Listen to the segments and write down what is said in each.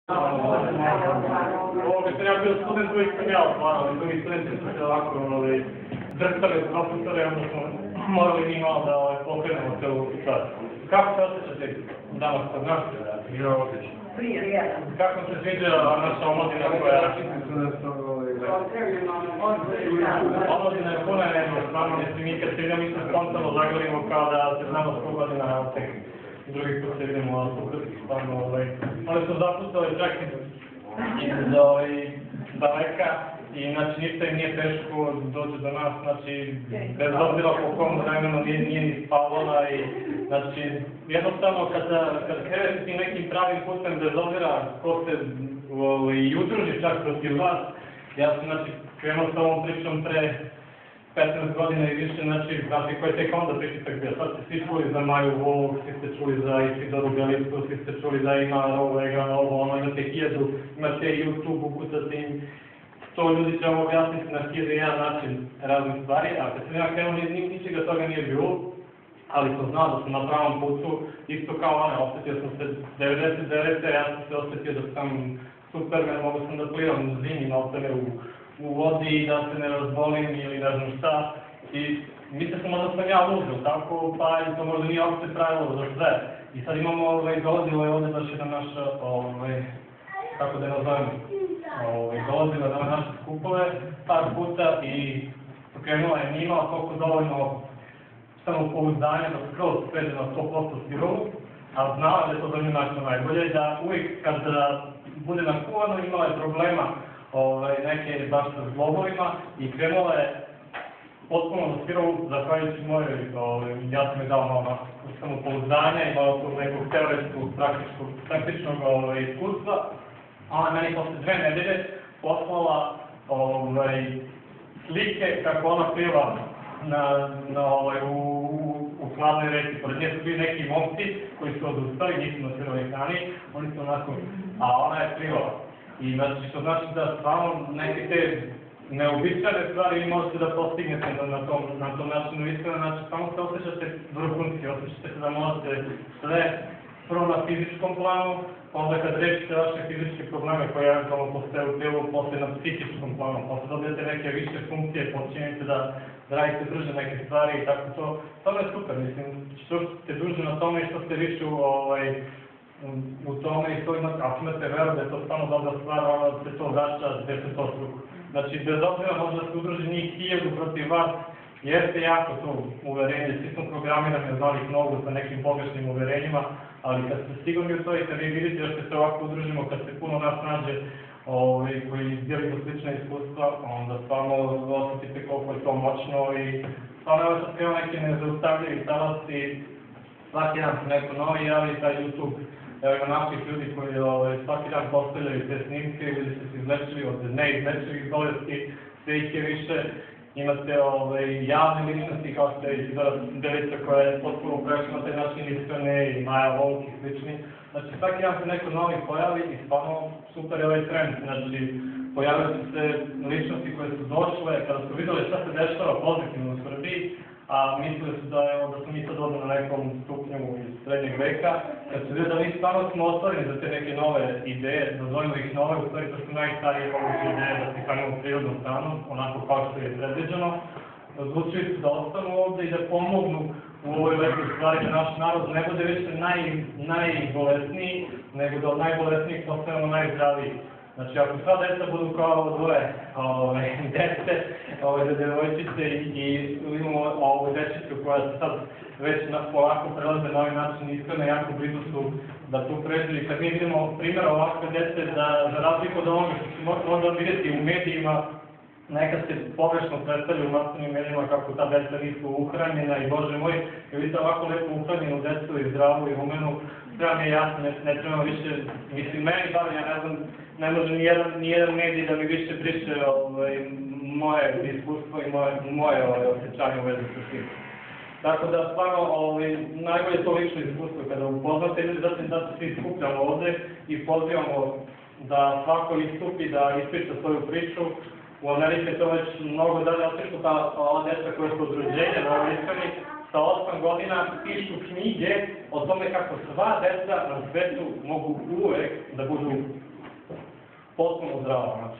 Kad sam ja bio student, uvijek sam ja otvarao, i drugi studenti su se ovako drhtali od profesora, onda smo morali mi malo da pokrenemo celu stvar. Kako se osjećate danas kod nas? Ja osjećam. Kako se sviđa naša omladina koja... Omladina je puna energija, stvarno, mi kad se vidimo, mi se spontano zagorimo kao da se znamo 100 godina tek. Drugi put se vidimo, ali super, stvarno, oni su zapustali čak iz daleka i, znači, ništa im nije teško doći do nas, znači, bez obzira po kom vremenu nije ni spavona i, znači, jednostavno, kad krenete tim nekim pravim putem, bez obzira ko se i udruži čak protiv vas, ja sam, znači, krenuo sa ovom pričom pre 15 godina i više, znači, koji je tek onda pritisak bio. Sad ste svi čuli za Maju Vog, svi ste čuli za Isidoru Belicku, svi ste čuli da ima ovo, ono, imate 1000, imate YouTube, ukucate im, 100 ljudi će vam objasniti na 1001 način raznih stvari, a kad sam ja krenuo, ničega toga nije bilo, ali sam znao da sam na pravom putu, isto kao one, osjetio sam se 99. Ja sam se osjetio da sam Superman, mogu sam da plivam zimi, maltene u vodi i da se ne razbolim ili ne znam šta. I mislio sam da sam ja luzio, tako, pa i to možda nije opšte pravilo za sve. I sad imamo, dolazilo je ovdje baš jedna naša, kako da je nazovemo, dolazila na naše skupove par puta i pokrenula je nije imala toliko dovoljno samopouzdanja da skroz pređe na 100% sirovu, a znala da je to za nju nešto najbolje, da uvijek kad bude nakuvano imala je problema neke baš sa zglobovima i krenula je potpuno na sirovu, zahvaljujući mojoj, ja sam je dao malo samopouzdanja i malo tog nekog teoretskog, praktičnog iskustva, a ona meni posle 2 nedelje poslala slike kako ona pliva u hladnoj reci. Pored nje su bili neki momci koji su odustali, nisu nosili ekrani, oni su onako, a ona je plivala. I znači, što znači da stvarno neke te neobičajne stvari vi možete da postignete na tom načinu iskreno, znači samo se osjećate vrhunski, osjećate se da možete sve prvo na fizičkom planu, onda kad rešite vaše fizičke probleme koje eventualno postoje u tijelu, posle na psihičkom planu, posle dobijete neke više funkcije, počinjete da radite brže neke stvari i tako to. To je super, mislim, što ste duže na tome i što ste više u tome i to imate, ako imate veru da je to stvarno dobra stvar, onda se to vraća gde se to struku. Znači, bez obzira možda se udruži njih 1000 protiv vas, jeste jako to uverenje, svi smo programirani od malih nogu sa nekim pogrešnim uverenjima, ali kad ste sigurni u to i kad vi vidite da se ovako udružimo, kad se puno nas nađe koji dijelimo slične iskustva, onda stvarno osjetite koliko je to moćno i stvarno je sad krenuo neki nezaustavljivi talas i svaki dan se neko novi javi, taj YouTube. Evo ima naših ljudi koji svaki dan postavljaju te snimke, ljudi su se izlečili od neizlečivih bolesti, sve ih je više. Imate javne ličnosti kao što je Isidora Belica koja je potpuno prešla na taj način iskrene i Maja Vog i slični. Znači svaki dan se neko novi pojavi i stvarno super je ovaj trend. Znači pojavili su se ličnosti koje su došle, kada su vidjeli šta se dešava pozitivno u Srbiji, a mislili su da smo mi sad ovdje na nekom stupnju iz srednjeg veka, kad su vidjeli da mi stvarno smo otvoreni za te neke nove ideje, nazovimo ih nove, u stvari to su najstarije moguće ideje da se hranimo prirodnom hranom, onako kao što je predviđeno, odlučili su da ostanu ovdje i da pomognu u ovoj lepoj stvari da naš narod ne bude više najbolesniji, nego da od najbolesnijih postanemo najzdraviji. Znači, ako sva deca budu kao dvoje dece, devojčice i imamo ovu dečicu koja se sad već polako prelaze na ovaj način iskreno, jako blizu su da tu pređu i kad mi vidimo primjera ovakve dece za razliku od onoga što se možda vidjeti u medijima, nekad se pogrešno predstavlja u masovnim medijima kako ta deca nisu uhranjena i Bože moj, kad vidite ovako lepo uhranjenu decu i zdravu i umenu, treba mi je jasno, ne treba više, mislim, meni bar, ja ne znam, ne može nijedan medij da mi više briše moje iskustvo i moje osjećanje u vezi sa svim. Tako da, stvarno, najbolje to lično iskustvo kada upoznate ljudi, zatim da se svi skupljamo ovde i pozivamo da svako istupi, da ispriča svoju priču. U Americi je to već mnogo dalje otišlo, pa ova deca koja su udruženja na ovoj iskreni, sa 8 godina pišu knjige o tome kako sva deca na svetu mogu uvek da budu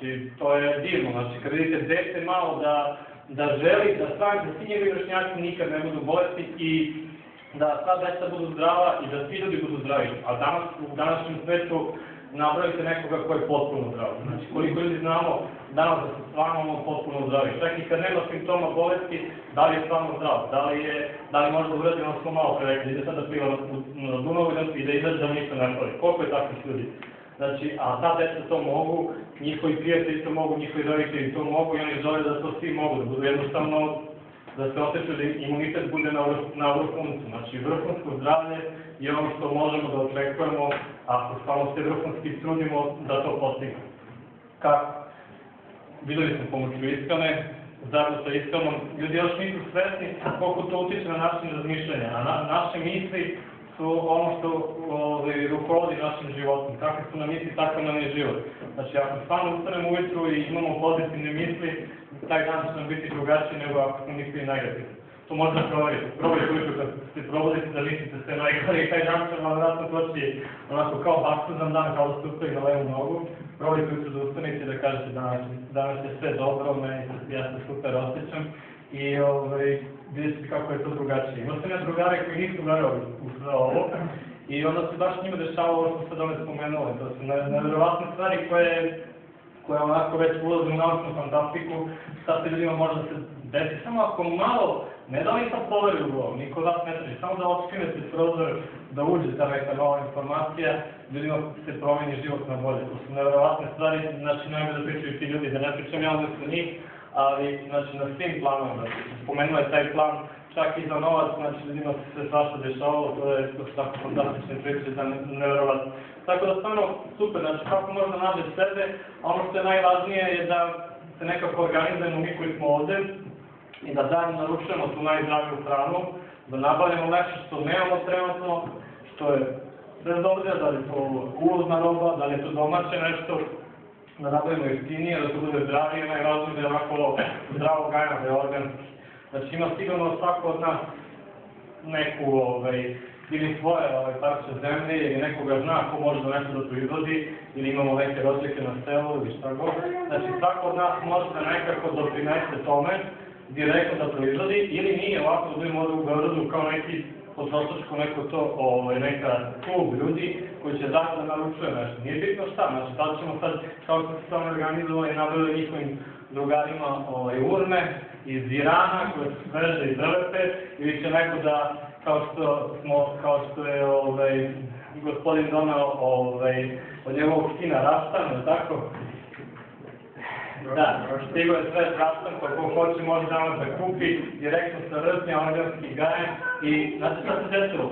znači to je divno, znači kad vidite dete malo da želi, da svi njegovi vršnjaci nikad ne budu bolesti i da sva deca budu zdrava i da svi ljudi budu zdravi. A danas, u današnjem svetu, napravite nekoga ko je potpuno zdrav. Znači, koliko ljudi znamo danas da su stvarno potpuno zdravi. Čak i kad nema simptoma bolesti, da li je stvarno zdrav, da li možda uradi ono smo malo prerekli, ide sad da pliva na Dunavu i da izađe da ništa ne pravi. Koliko je takvih ljudi? Znači, a ta deca to mogu, njihovi prijatelji to mogu, njihovi roditelji to mogu i oni žele da to svi mogu, da budu jednostavno da se osjeća da imunitet bude na vrhuncu. Znači, vrhunsko zdravlje je ono što možemo da očekujemo ako stvarno se vrhunski trudimo da to postignemo. Kako? Videli smo pomoću ishrane, zajedno sa ishranom, ljudi još nisu svesni koliko to utiče na način razmišljanja, a naše misli su ono što rukovodi našim životom. Kakve su nam misli, takav nam je život. Znači, ako stvarno ustanemo ujutru i imamo pozitivne misli, taj dan će nam biti drugačiji nego ako smo mislili negativno. To možda provjerite. Probajte ujutru kad se probudite da mislite sve najgore i taj dan će vam vratno doći onako kao baksuzan dan, kao da ste ustali na levu nogu. Probajte ujutru da ustanete i da kažete danas je sve dobro, ja se super osjećam i vidite kako je to drugačije. Ima se ne drugare koji nisu verovali u sve ovo i onda se baš njima dešava ovo što sad ove spomenuli. To su nevjerovatne stvari koje onako već ulaze u naučnu fantastiku, šta se ljudima može da se desi. Samo ako malo, ne da li sad poveruju u ovo, niko vas ne traži, samo da očinete prozor, da uđe ta neka nova informacija, ljudima se promeni život na bolje. To su nevjerovatne stvari, znači nemoj da pričaju ti ljudi, da ne pričam ja umjesto njih, ali znači na svim planovima, spomenula je taj plan, čak i za novac, znači ljudima se svašta dešavalo, to je tako fantastične priče, da nevjerovatno. Tako da stvarno super, znači kako možda nađe sebe, a ono što je najvažnije je da se nekako organizujemo mi koji smo ovde i da zajedno naručujemo tu najzdraviju hranu, da nabavljamo nešto što nemamo trenutno, što je bez obzira da li je to uvozna roba, da li je to domaće nešto, da nabavimo jeftinije, da to bude zdravije, najvažnije da je onako zdravo gajano, da je organski. Znači ima sigurno svako od nas neku ili svoje parče zemlje ili nekoga zna ko može da nešto da proizvodi ili imamo neke rođake na selu ili šta god. Znači svako od nas može da nekako doprinese tome direktno da proizvodi ili nije ovako da budemo ovdje u Beogradu kao neki potrošačko neko to, neka klub ljudi koji će zajedno da naručuje nešto. Nije bitno šta, znači da ćemo sad, kao što se tamo organizovali, nabavili njihovim drugarima urne iz Irana koje su sveže i zelepe ili će neko da, kao što je gospodin donao od njegovog sina Rastan, tako? Da, stigo je sve Rastan, pa ko hoće može danas da kupi direktno sa vrtnja, organski gajen i znate šta se desilo?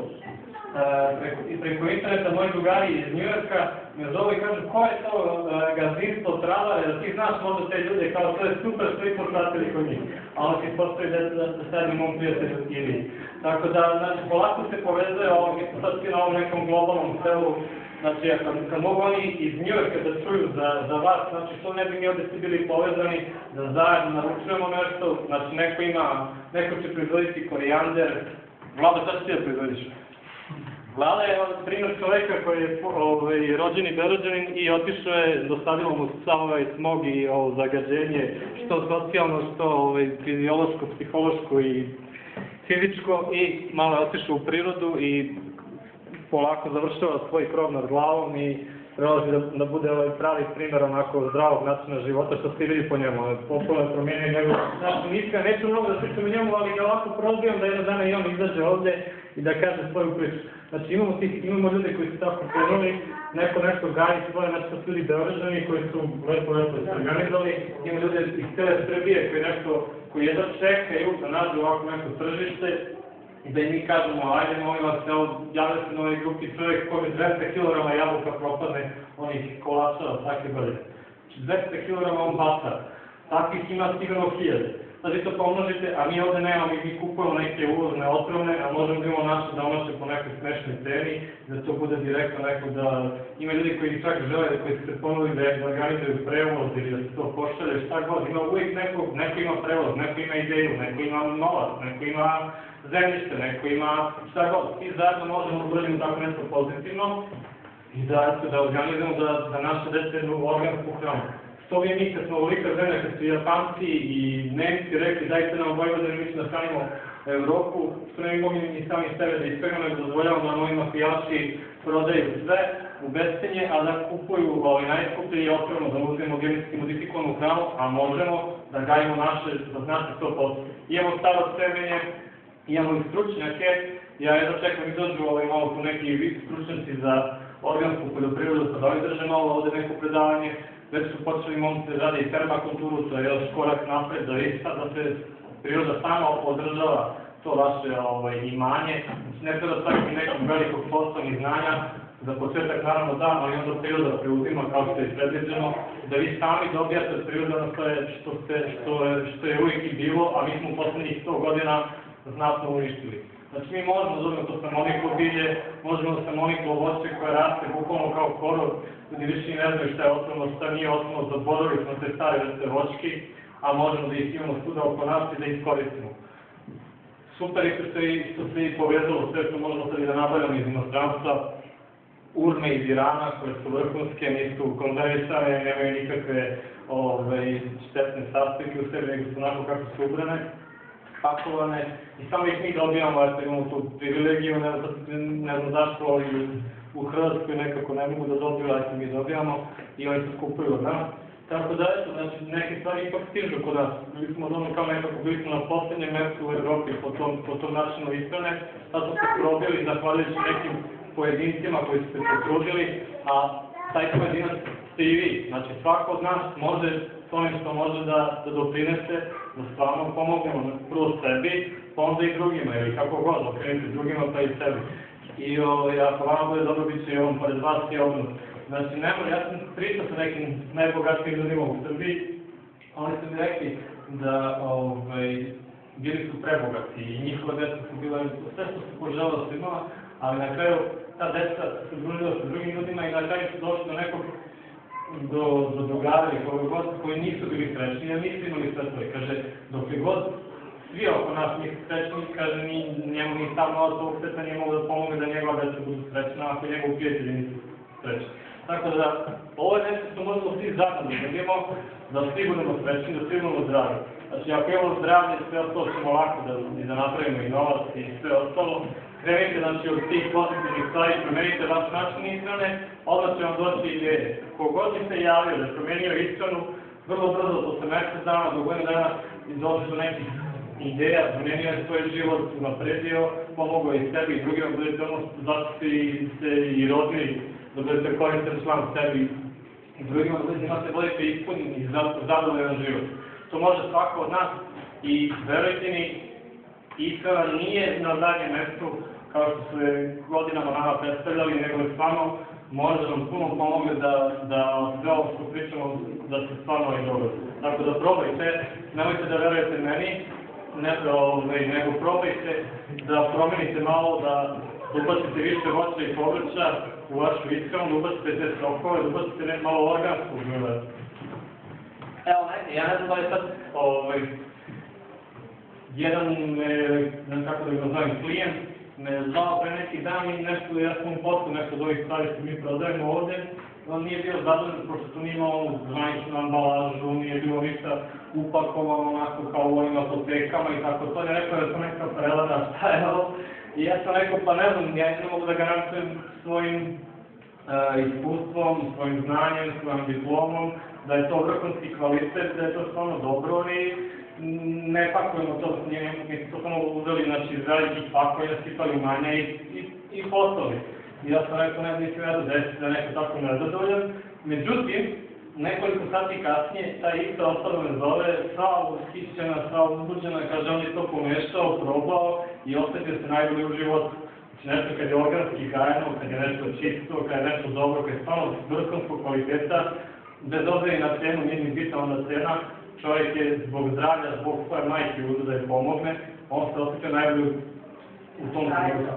Preko interneta moji drugari iz Njujorka me zovu i kažu ko je to gazdinstvo Travare, da ti znaš možda te ljude, kao to je super što ih potratili kod njih. A ono ti postoji da sedim mom prijatelju ili. Tako da, znači, polako se povezuje ovo, mi smo sad svi na ovom nekom globalnom selu. Znači, kad mogu oni iz Njujorka da čuju za vas, znači što ne bi mi ovdje svi bili povezani, da zajedno naručujemo nešto, znači neko će proizvoditi korijander. Vlada, šta će ti da proizvodiš? Vlada je primjer čoveka koji je rođeni Berođanin i otišao je, dostavilo mu sav smog i zagađenje, što socijalno, što fiziološko, psihološko i fizičko i malo je otišao u prirodu i polako završava svoj krov nad glavom i prelazi da bude pravi primjer onako zdravog načina života što ste vidi po njemu. Potpuno je promijenio njegov način mišljenja. Neću mnogo da pričam o njemu, ali ga ovako prozbivam da jednog dana i on izađe ovde i da kaže svoju priču. Znači imamo ljude koji su tako krenuli, neko nešto gaji svoje, znači to su ljudi Beograđani koji su lepo se organizovali, imamo ljude iz cele Srbije koji jedno čekaju da nađu ovako neko tržište i da im mi kažemo, ajde molim vas, javlja se na ovoj grupi čovjek koji 200 kg jabuka propadne, on ih kolačava svake godine. 200 kg on baca, takvih ima sigurno 1000. Sad vi to pomnožite, a mi ovdje nemamo, mi kupujemo neke uvozne otrovne, a možemo da imamo naše domaće po nekoj smešnoj ceni, da to bude direktno neko da... Ima ljudi koji čak žele, koji se ponudi da organizuju prevoz ili da se to pošalje, šta god. Ima uvijek neko ima prevoz, neko ima ideju, neko ima novac, neko ima zemljište, neko ima šta god. Svi zajedno možemo da uradimo tako nešto pozitivno i da organizujemo da naše dece jednu organsku hranu. što vi mislite, smo ovolika zemlja kad su Japanci i Nemci rekli dajte nam Vojvodinu, mi ćemo da hranimo Evropu, što ne bi mogli ni sami sebe da ispegnemo i dozvoljavamo da novi mafijaši prodaju sve u bescenje, a da kupuju najskuplje i otvoreno da uzmemo genetski modifikovanu hranu, a možemo da gajimo naše, da znate 100%. Imamo staro semenje, imamo i stručnjake, ja jedno čekam izađu malo tu neki stručnjaci za organsku poljoprivredu, pa da oni drže malo ovde neko predavanje, već su počeli momci da rade i permakulturu, to je još korak napred, da vidi sad da se priroda sama održava to vaše imanje, ne treba staviti nekog velikog poslovnih znanja, za početak naravno da, ali onda priroda preuzima kao što je predviđeno, da vi sami dobijate od priroda što je uvijek i bilo, a mi smo u poslednjih 100 godina znatno uništili. Znači mi možemo da dobijemo to stamoniko bilje, možemo da stamoniko voće koje raste bukvalno kao korov, ljudi više ne znaju šta je osnovno, šta nije osnovno, zaboravili smo te stare vrste voćki, a možemo da ih imamo svuda oko nas i da ih koristimo. Super je što se i povezalo sve što možemo sad i da nabavljamo iz inostranstva, urme iz Irana koje su vrhunske, nisu konzervisane, nemaju nikakve štetne sastojke u sebi, nego su onako kako su ubrane, pakovane i samo ih mi dobijamo, imamo tu privilegiju, ne znam zašto u Hrvatskoj nekako ne mogu da dobiju, ali mi dobijamo i oni se kupuju od nas. Tako da, znači, neke stvari ipak stižu kod nas. Bili smo ono kao nekako, bili smo na poslednjem mjestu u Evropi po tom načinu ishrane, sad smo se probili zahvaljujući nekim pojedincima koji su se potrudili, a taj pojedinac ste i vi. Znači, svako od nas može s onim što može da doprinese, da stvarno pomognemo prvo sebi, pa onda i drugima, ili kako god, okrenite drugima pa i sebi. I ako vama bude dobro, bit će i on pored vas i obnut. Znači, ja sam pričao sa nekim najbogatijim ljudima u Srbiji, oni su mi rekli da bili su prebogati i njihova deca su bila sve što su poželjala su imala, ali na kraju ta deca su družila sa drugim ljudima i na kraju su došli do nekog do drugara ili koga god koji nisu bili srećni, jer nisu imali sve svoje. Kaže, dok je god svi oko nas nisu srećni, kaže, njemu ni sam novac ovog sveta nije mogu da pomogne da njegova deca budu srećna, ako njegovi prijatelji nisu srećni. Tako da, ovo je nešto što možemo svi zajedno da vidimo, da svi budemo srećni, da svi budemo zdravi. Znači, ako imamo zdravlje, sve ostalo ćemo lako da napravimo i novac i sve ostalo. Krenite, znači, od tih pozitivnih stvari, promenite vaš način ishrane, onda će vam doći ideje. Kogod bi se javio da je promenio ishranu, vrlo brzo, posle mesec dana, do godinu dana, dođe do nekih ideja, promenio je svoj život, napredio, pomogao i sebi i drugima, budete ono zašto ste i rodili, da budete koristan član sebi i drugima, da budete ispunjeni i zadovoljan život. To može svako od nas i verujte mi, ishrana nije na zadnjem mestu kao što su godinama nama predstavljali, nego je stvarno može nam puno pomogne da sve ovo što pričamo da se stvarno i dobro. Tako da probajte, nemojte da verujete meni, nego probajte da promenite malo, da ubacite više voća i povrća u vašu ishranu, da ubacite te sokove, da ubacite malo organskog življa. Evo, ja ne znam da je sad jedan, kako da ga nazovem, klijent me zvao pre neki dan i nešto, ja sam mu poslao nešto od ovih stvari što mi prodajemo ovde, on nije bio zadovoljan, pošto tu nije imao zvaničnu ambalažu, nije bilo ništa upakovano onako kao u ovim apotekama i tako to, je rekao da je to neka prelada, šta je ovo? I ja sam rekao, pa ne znam, ja ne mogu da garantujem svojim iskustvom, svojim znanjem, svojom diplomom, da je to vrhunski kvalitet, da je to stvarno dobro i ne pakujemo to, mi smo samo uzeli, znači, iz velikih pakovanja, sipali manje i poslali. I ja sam rekao, ne mislim ja da desiti da neko tako nezadovoljan. Međutim, nekoliko sati kasnije, ta ista osoba me zove, sva ushićena, sva uzbuđena, kaže, on je to pomešao, probao i osetio se najbolje u životu. Znači, nešto kad je organski gajeno, kad je nešto čisto, kad je nešto dobro, kad je stvarno vrhunskog kvaliteta, bez obzira na cenu, nije mi bitna onda cena, čovjek je zbog zdravlja, zbog svoje majke uzeo da je pomogne, on se osjeća najbolje u tom trenutku.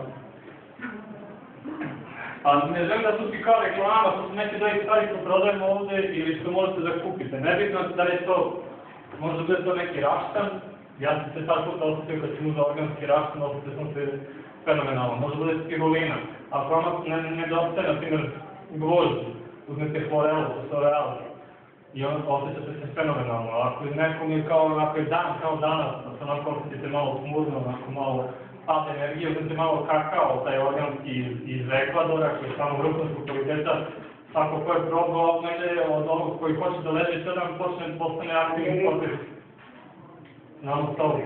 Pa ne želim da su ti kao reklama, to su neke doji stvari što prodajemo ovde ili što možete da kupite. Nebitno da je to, možda bude to neki raštan, ja sam se sad puta osjetio kad sam uzao organski raštan, osjetio sam se fenomenalno. Možda bude spirulina. Ako vam nedostaje, na primjer, gvožđi, uzmete hlorelu, sorealu. i osjećate se fenomenalno. Ako je nekom je ako je dan kao danas, da se onako osjetite malo smurno, onako malo pad energije, uzmete malo kakao, taj organski iz Ekvadora, koji je samo vrhunskog kvaliteta. Ako ko je probao negde od ovog koji hoće da leže 7, postane aktivni sportist. Znamo to.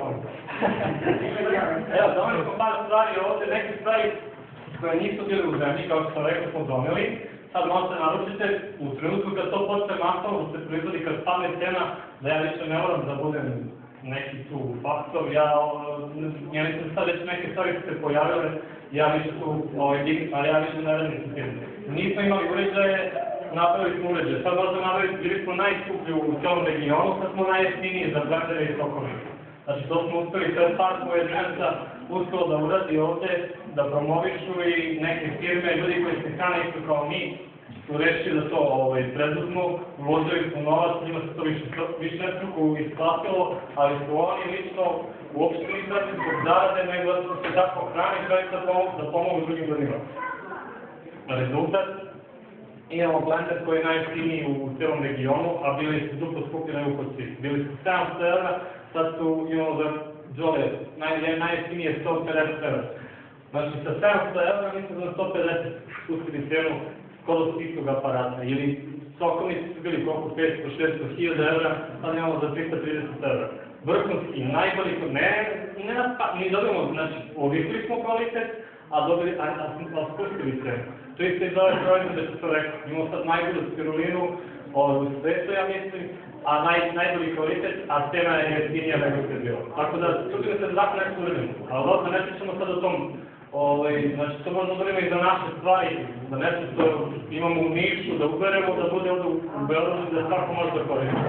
Evo, doneli smo par stvari ovde, neke stvari koje nisu bile u zemlji, kao što sam rekao, smo doneli. Sad možete naručite, u trenutku kad to počne masovno da se proizvodi, kad padne cena, da ja više ne moram da budem neki tu faktor. Ja mislim sad već neke stvari se pojavile, ja više tu, ali ja više ne radim sa tim. Nismo imali uređaje, napravili smo uređaje. Sad možda napraviti, bili smo najskuplji u celom regionu, sad smo najjeftiniji za blendere i sokove. Znači to smo uspeli, sad par pojedinaca uspelo da uradi ovde, da promovišu i neke firme, ljudi koji se hrane isto kao mi, su rešili da to preduzmu, uložili smo novac, njima se to više nestruku isplatilo, ali su oni lično uopšte nisu radili zbog zarade, nego da su se tako hrani, da pomogu drugim ljudima. Rezultat, imamo blender koji je najjeftiniji u celom regionu, a bili su duplo skuplji nego kod svih. Bili su 700 €, sad su, imamo za Jole, najjeftiniji je 150 €. Znači, sa 700 € mi smo za 150 uspili cenu skoro istog aparata. Ili sokovnici su bili koliko 500-600 hiljada €, sad imamo za 330 €. Vrhunski, najbolji, mi dobijemo, znači, ovisili smo kvalitet, a spustili cenu. To isto iz ove proizvode što sam rekao. Imamo sad najbolju spirulinu u svetu, ja mislim, a najbolji kvalitet, a cena je jeftinija nego što je bilo. Tako da, čutim se da tako nešto uredimo. Ali dobro, ne pričamo sad o tom, znači to možemo da uredimo i za naše stvari, za nešto što imamo u Nišu, da uberemo, da bude ovdje u Beogradu, da svako može da koristi.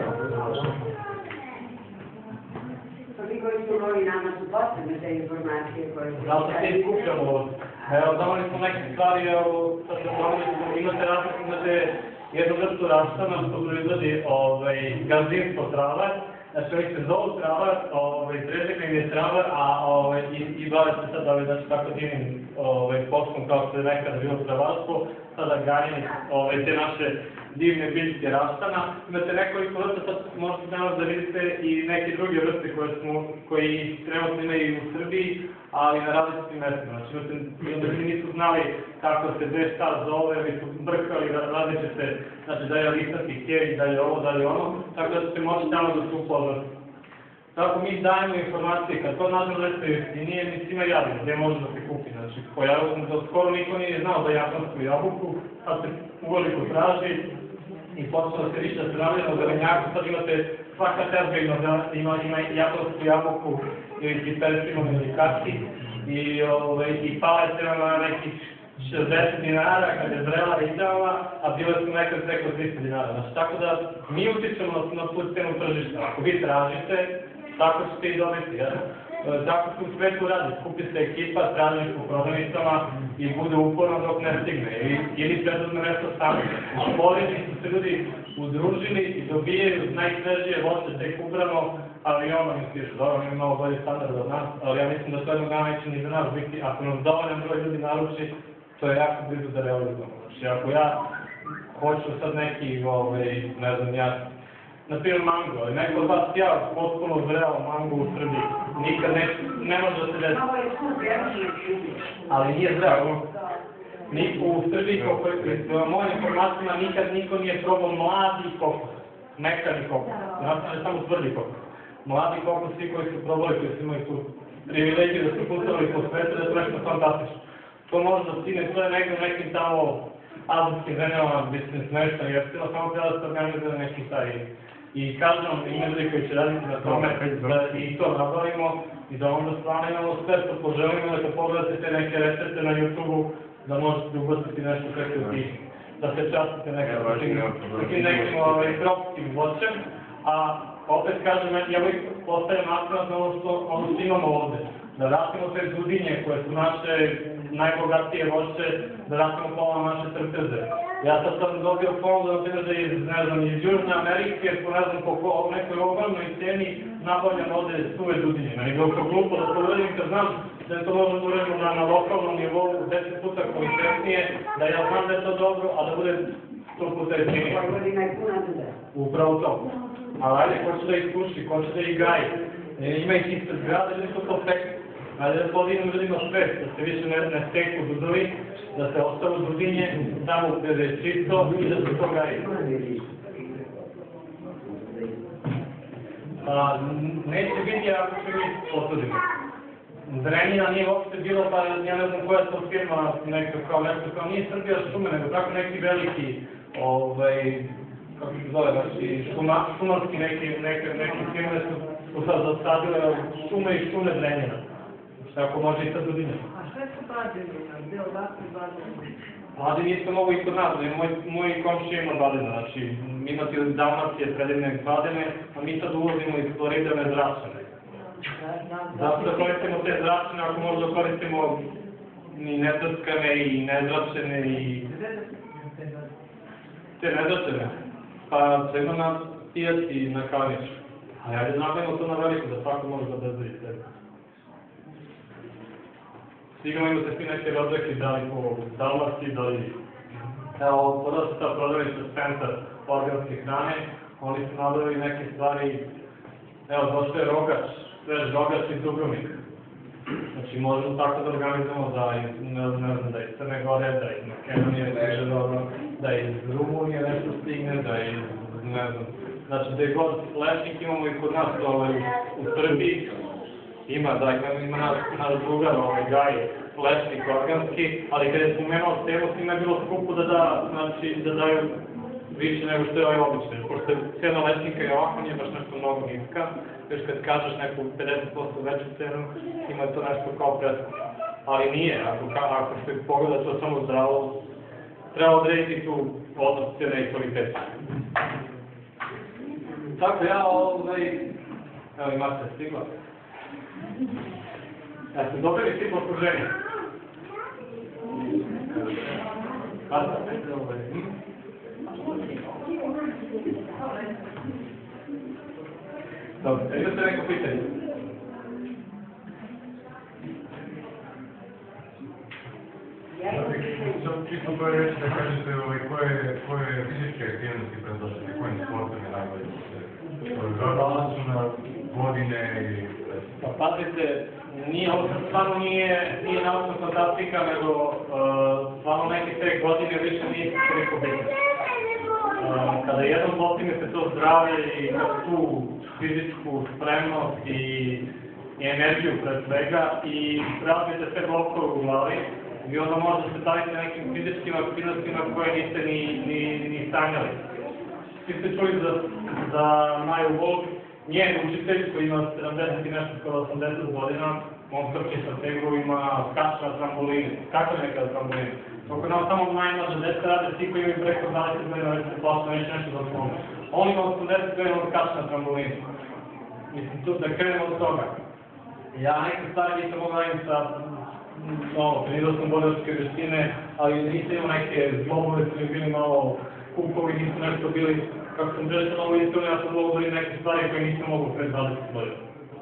Vi koji su novi nama su potrebne te informacije koje su... Da se sve skupljamo ovdje. Evo, donali smo neke stvari, sad se donali smo, imate razliku, imate jednu vrstu raštana što proizvodi gazdinstvo trava, znači oni se zovu trava, prezekne je trava, i bave se sad znači tako divnim poslom kao što je nekada bilo travarstvo, sada ganjeni te naše divne biljke raštana. Imate nekoliko vrsta, sad možete danas da vidite i neke druge vrste koji trenutno imaju u Srbiji, ali na različitim mestima. Znači imate nisu znali kako se gde šta zove, ili su brkali različite, znači da je listatni kej, da je ovo, da je ono, tako da ćete moći tamo da se upoznati. Tako mi dajemo informacije, kad to nađemo nešto jeftinije, mi svima javimo gde može da se kupi. Znači, pojavilo sam da skoro niko nije znao za japansku jabuku, sad se uveliko traži i počelo se više da se navljeno u zelenjaku, sad imate svaka terba ima japansku jabuku ili kipersimo ili kaki i pale se na nekih 60 dinara kad je zrela idealna, a bile su nekad preko 300 dinara. Znači, tako da mi utičemo na tu cenu tržišta. Ako vi tražite, tako ćete i dobiti. Tako se u svetu radi. Skupi se ekipa, tražiš po prodavnicama i bude uporno dok ne stigne. Ili preduzme nešto sami. U špolini su se ljudi udružili i dobijaju najsvežije voće tek ubrano avionom i slično. Dobro, mi imamo bolje standard od nas, ali ja mislim da to jednog dana neće ni za nas biti. Ako nam dovoljan broj ljudi naruči, to je jako blizu da realizujemo. Znači, ako ja hoću sad neki, ne znam, ja, na primjer mango, ali neko od vas ja potpuno zreo mango u Srbiji, nikad ne može da se desi. Ali nije zreo. U Srbiji, po mojim informacijama, nikad niko nije probao mladi kokos, mekani kokos, znači samo tvrdi kokos. Mladi kokos, svi koji su probali, koji su imali tu privilegiju da su putovali po svetu, da je to nešto fantastično. To može da stigne, to je negdje u nekim tamo azijskim zemljama, mislim, smešno i jeftino, samo treba da se organizuje neki taj. I kažem vam, ima ljudi koji će raditi na tome da i to nabavimo i da onda stvarno imamo sve što poželimo, da pogledate te neke recepte na YouTube-u, da možete ubaciti nešto preko tih, da se častite nekim tropskim voćem, a opet kažem, ja uvijek postavljam akcent na ono što imamo ovde, da vratimo te dudinje koje su naše najbogatije voće, da vratimo pola naše trpeze. Ja sad sam dobio ponudu da iz Južne Amerike, po ne znam po nekoj ogromnoj ceni, nabavljam ovde suve dudinje. Meni je bilo to glupo da to uradim kad znam da to možemo da uradimo na lokalnom nivou 10 puta kvalitetnije, da ja znam da je to dobro, a da bude 100 puta jeftinije. Vojvodina je puna duda. Upravo to. Ali ajde, ko će da ih suši, ko će da ih gaji. Ima ih ispred zgrada, ljudi su to pekli. Ajde da podignu ljudima svest, da se više ne steku dudovi, da se ostalo dudinje tamo gde je čisto i da se to gaji. Neće biti ako se mi posudimo. Zrenjina nije uopšte bilo, pa ja ne znam koja to firma, nešto kao nije Srbija šume, nego tako neki veliki, kako se zove, znači šumarski neke firme su sad zasadile šume i šume Zrenjina. Šta ako može i sad Dudinja. A šta su badine? Gde odakle badine? Badin isto mogu i kod nas, moji komšije ima badina, znači imate od Dalmacije predivne badine, a mi sad uvozimo iz Floridane zračane. Zato da koristimo te zračane, ako možda koristimo i netrskane i nezračene i... Te nezračene? Pa treba na pijaci i na kavniču. A ajde napravimo to na veliko, da svako može da bezbedi sebe. Sigurno imate svi neke rozreke, da li po Dalmaciji, da li... Evo, podao se ta prodavnica centar organske hrane, oni su nabavili neke stvari, evo, došlo je rogač, svež rogač iz Dubrovnika. Znači, možemo tako da organizujemo da iz Crne Gore, da iz Makedonije stiže dobro, da iz Rumunije nešto stigne, da iz, ne znam, znači da je god lešnik imamo i kod nas u Srbiji, ima naš drugar, Gaje, lešnik organski, ali kada je spomenuo selo, svima je bilo skupo da daju više nego što je ovaj običan. Pošto cena lešnika je ovako, nije baš nešto mnogo niska, još kad kažeš neku 50% veću cenu, ima to nešto kao preskup. Ali nije, ako se pogleda to samo zdravo, treba odrediti tu odnos cene i kvalitete. Tako ja, evo i Marta je stigla. Jeste dobili svi posluženje? Marta, dobro, imate neko pitanje? Čisto koje reći da kažete koje fizičke aktivnosti predlažete, kojim sportom je najbolje da se na godine ili... Pa pazite, stvarno nije naučna fantastika, nego stvarno neke te godine više nije toliko bitno. Kada jednom postignete to zdravlje i tu fizičku spremnost i energiju pred svega i razvijete sve blokove u glavi, vi onda možete se staviti nekim fizičkim aktivnostima koje niste ni sanjali. Svi ste čuli za Maju Volk, njen učitelj koji ima 70 i nešto skoro 80 godina, on trči sa tegru, ima skače na trambolini, skače neka na trambolini. Dok nam samo najmlađe deca rade, svi koji imaju preko 20 godina već se plašno nešto za slome. On ima 80 godina, on skače na trambolini. Mislim, tu da krenemo od toga. Ja neke stvari nisam mogu radim sa trenirao sam borilačke veštine, ali nisam imao neke zglobove, su mi bili malo kukovi, nisu nešto bili, kako sam želeo mnogo iskreno, ja sam mogu da neke stvari koje nisam mogu pred 20 godina.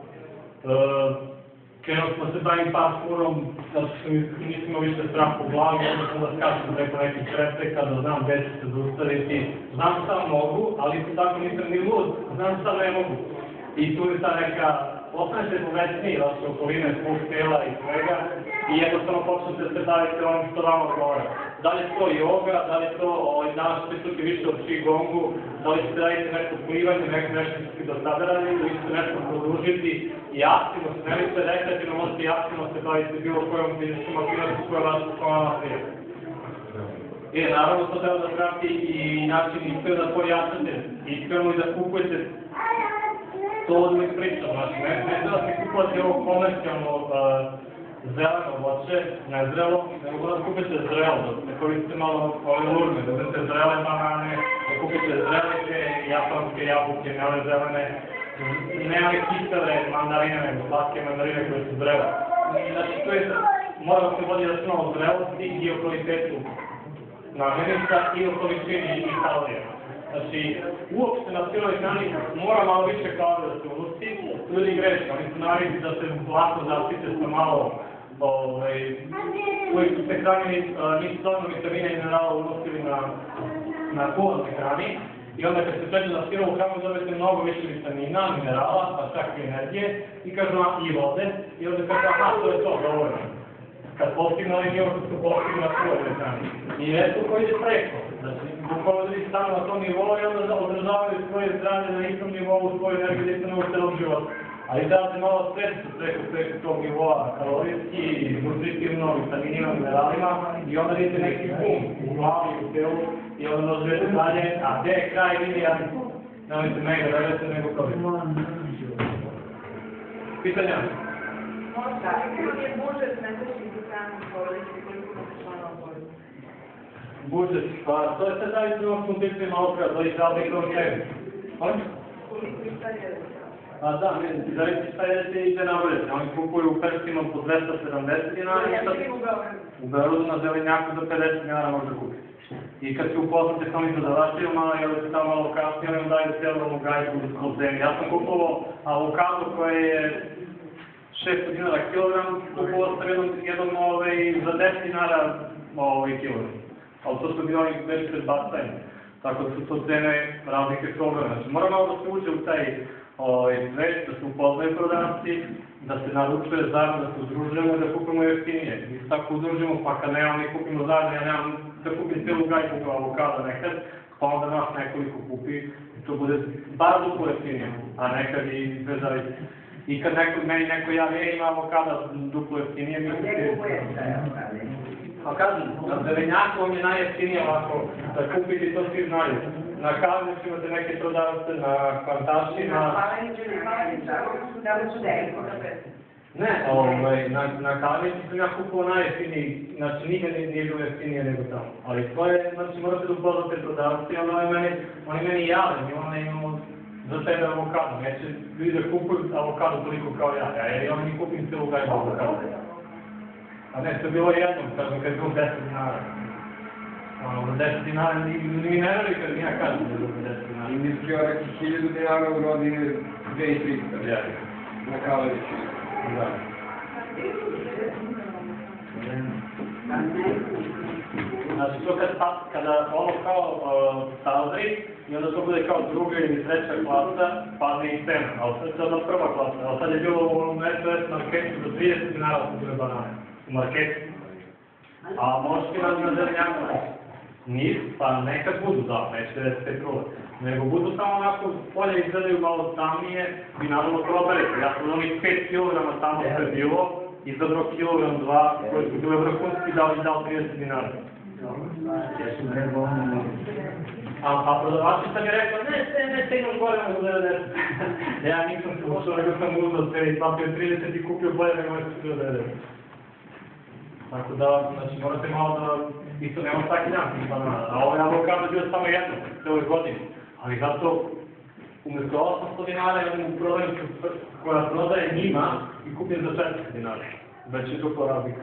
Krenuo smo se bavim parkourom, zato što nisam imao više strah u glavi, onda sam da skačem preko nekih preseka, da znam gde ću se zaustaviti. Znam šta mogu, ali isto tako nisam ni lud, znam šta ne mogu. I tu je ta neka, ostanete povećniji vaše okoline, spust tela i svega, i jednostavno počnete da se bavite onom što vam odgovara. Da li je to yoga, da li je to, danas ćete čuti više od qigongu, da li ćete raditi neko plivanje, nešto što ste do sada radili, ili ćete nešto produžiti i aktivno se, ne vidite rekreativno, možete i aktivno se baviti bilo kojom fizičkom aktivnosti koja vas prije. I naravno to treba da prati i način iskreno da pojačate, iskreno i da kupujete to od uvijek pričam, znači ne treba se kupovati ovo komercijalno zeleno voće, nezrelo, nego da kupite zrelo, da koristite malo ove lurme, da uzmete zrele banane, da kupite zrelike, japanske jabuke, ne ove zelene, ne ove kisele mandarine, nego slatke mandarine koje su zrele. Znači to je, moramo se voditi računa o zrelosti i o kvalitetu namirnica i o količini i kalorijama. Znači, uopšte na cijeloj hrani mora malo više kalorija da se unosi, ljudi greše, oni su navikli da se lako zaštite sa malo, uvijek su se hranjeni, nisu dovoljno vitamina i minerala unosili na kuvanoj hrani i onda kad se pređe na sirovu hranu dobijete mnogo više vitamina, minerala, pa čak i energije i kažu i vode i onda kažu aha, to je to, dovoljno. Kad postigne ovaj nivo što su postigli na kuvanoj hrani. I nešto koji je preko, znači bukvalno ljudi stanu na tom nivou i onda održavaju svoje zdravlje na istom nivou, svoju energiju jedinstvenog celog života. Ali da se malo sredstvo preko tog nivoa kalorijski, nutritivno, vitaminima, mineralima i onda vidite neki bum u glavi, u telu i onda možete dalje, a gde je kraj linija, nemojte mega da verujete nego koliko. Pitanja? Možda, koliko je budžet mesečnih hrane porodice, koliko se članova porodice? Budžet, pa to je sad zavisi od konteksta malo pre, to je sad nekako tebi. Koliko i šta je? A da, zavisi šta jedete i ide nabavljate. Oni kupuju perstinom po 270 dinara i sad u Beorodu na zelenjaku za 50 dinara može kupiti. I kad se upoznate s ovim prodavačima, jer se tamo malo kasnije, oni vam daju cijelu gajku od zemlje. Ja sam kupovao avokado koje je 600 dinara kilogram, kupovao sam jednom za 10 dinara kilogram. Ali to su bili oni već pred bacanjem. Tako da su to cene razlike s ogromne. Znači mora malo da se uđe u taj svet, da se upoznaju prodavci, da se naručuje zajedno, da se udružujemo i da kupimo jeftinije. Mi se tako udružimo, pa kad nemam, mi kupimo zajedno, ja nemam da kupim cijelu gajku avokada nekad, pa onda nas nekoliko kupi i to bude bar duplo jeftinije, a nekad i sve zavisi. I kad meni neko javi, ima avokada duplo jeftinije, mi pa kažem, na zelenjaku vam je najjeftinije ovako da kupiti, to svi znaju. Na Kalniću imate neke prodavce, na Kvantaši, na... Ne, na Kalniću sam ja kupovao najjeftiniji, znači nikad nije bilo jeftinije nego tamo. Ali to je, znači morate da upoznate prodavci, oni meni jave, oni imamo za tebe avokado, neće ljudi da kupuju avokado toliko kao ja, jer oni kupim cijelu gajbu avokado. A ne, to je bilo jednom, kažem, kad je bilo 10 dinara. 10 dinara, mi ne radi kad mi ja kažem da je bilo 10 dinara. I mislio neki 1000 dinara u rodini 2300 na Kaleniću. Da. Znači to kada ono kao sazri i onda to bude kao druga ili treća klasa, padne i cena. Ali sad je sada prva klasa. Ali sad je bilo u SOS marketu do 30 dinara su bile banane. U marketu. A možete na zelenjaku nis, pa nekad budu, da, nećete da se provati. Nego budu samo onako, polje izgledaju malo tamnije i naravno proberete. Ja sam onih 5 kg tamo što je bilo, izabrao kilogram 2 koje su bile vrhunski, dao 30 dinara. A prodavači sam mi rekao, ne, imam gore nego 90. Ja nisam slušao, nego sam uzao sve i papio 30 i kupio bolje nego što su bilo 90. Tako da, znači, morate malo da, isto nema svaki dan tih banana, a ovaj avokado je bio samo jedno, celoj godini. Ali zato, umjesto 800 dinara, imam u prodavnicu koja prodaje njima i kupim za 400 dinara. Već je duplo razlika.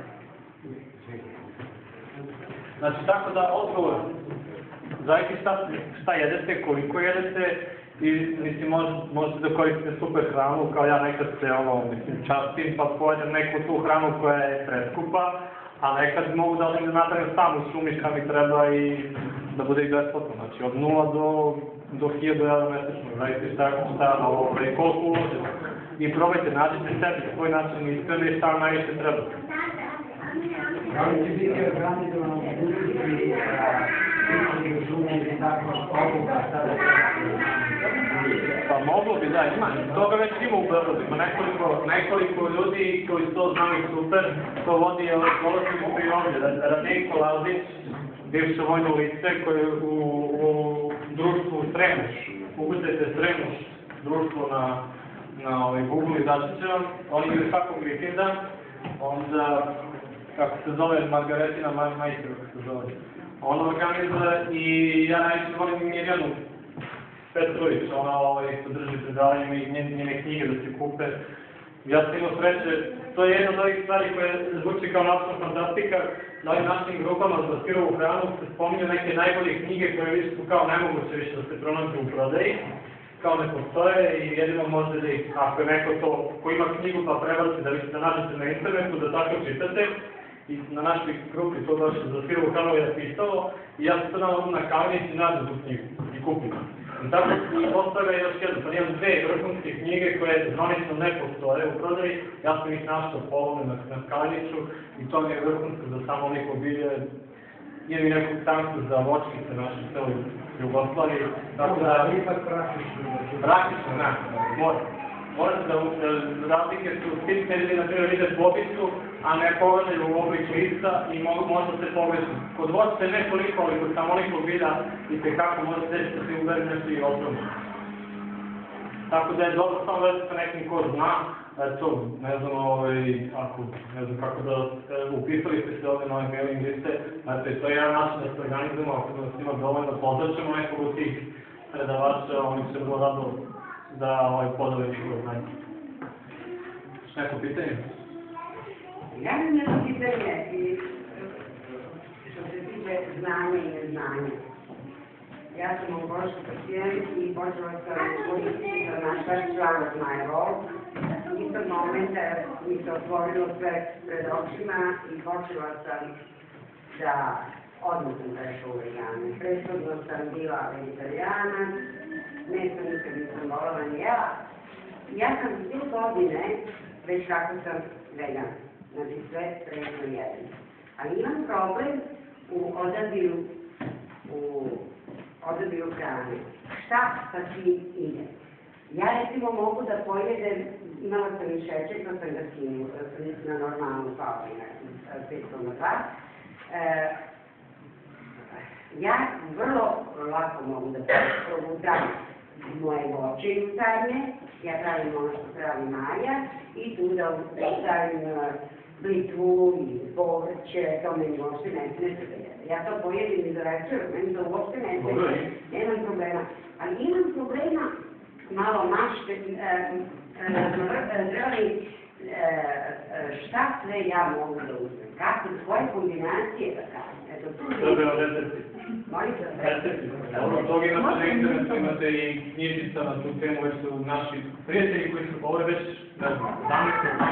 Znači, tako da, odgovor, zavisi šta jedete, koliko jedete, i, mislim, možete da koristite super hranu, kao ja nekad se, častim, pa pojedem neku tu hranu koja je preskupa, a nekad mogu da odem da napravim sam u šumi šta mi treba i da bude i besplatno, znači od 0 do 1000 € mesečno, zavisi koliko uložite. I probajte, nađite sebi svoj način iskreni i šta vam najviše treba. Da li će biti organizovano u budućnosti u šume ili tako obuka sada? Pa moglo bi, da, ima. Toga već ima u Beorodu. Ima nekoliko ljudi koji to znaju super. To vodi Bolesnik pri ovdje. Radenko Lazić, bivše vojno lice, koje je u društvu Sremuš. Ugućajte Sremuš, društvo na Google i dačiće vam. Oni imaju svakog vikenda. Onda, kako se zove, Margaretina Majster, kako se zove. Ona organizuje i ja najviše volim Mirjanu Petrović, ona podrži predavanje i njene knjige da se kupe. Ja sam imao sreće, to je jedna od ovih stvari koje zvuči kao naučna fantastika, na ovim našim grupama za sirovu hranu se spominju neke najbolje knjige koje više su kao nemoguće više da se pronađu u prodaji, kao ne postoje i jedino možete da ih, ako je neko to ko ima knjigu pa prebaci da nađete na internetu, da tako čitate. i na našoj grupi to došlo za Sirovu Hranu je napisalo i ja sam sada odu na kavnici i nađu tu knjigu i kupim. I tako i ostavlja još jedno, pa imam dve vrhunske knjige koje zvanično ne postoje u prodaji, ja sam ih našao polovne na kavnicu i to mi je vrhunsko za samo neko bilje. Imam i neku tanku za vočkice naše celoj Jugoslaviji, tako da... Ipak praktično. Praktično, ne, mora. Morate da razlike su stisne ili na primjer vidjeti bobicu, a ne pogledaju u oblik lista i možda se pogledati. Kod voćice ne toliko, ali kod samolikog vida i tekako možete reći da se uveri nešto i otrovno. Tako da je dobro samo već sa nekim ko zna, eto, ne znam, ako, ne znam kako da upisali ste se ovdje na ove mailing liste, znate, to je jedan način da se organizujemo, ako nas ima dovoljno, pozvaćemo nekog od tih predavača, oni se vrlo rado da podave njihove znanje. Neko pitanje? Ja imam jedno pitanje i što se tiče znanja i neznanja. Ja sam onkološki pacijent i počela sam koristiti za naš član od MyRoll. Istog momenta mi se otvorilo sve pred očima i počela sam da odmah sam prešla u vegane. Prethodno sam bila vegetarijana, meso nikad nisam volala ni ja. Ja sam 2 godine već kako sam vegan, znači sve presno jedem. Ali imam problem u odabiru hrane. Šta sa tim ide? Ja recimo mogu da pojedem, imala sam i šećer, to sam ga skinula, na normalnu pao na 5,2. Ja vrlo lako mogu da probutam moje voće i jutarnje, ja pravim ono što pravi Maja i tu da stavim blitvu i povrće, to meni uopšte ne se jede. Ja to pojedim i za večer, meni to uopšte ne se jede, nemam problema. Ali imam problema malo mašte, šta sve ja mogu da uzmem, kako, koje kombinacije da kažem. Eto, tu je... Recepti. Dobro, tog imate na internetu, imate i knjižica na tu temu, već su naši prijatelji koji su govore već, ne znam,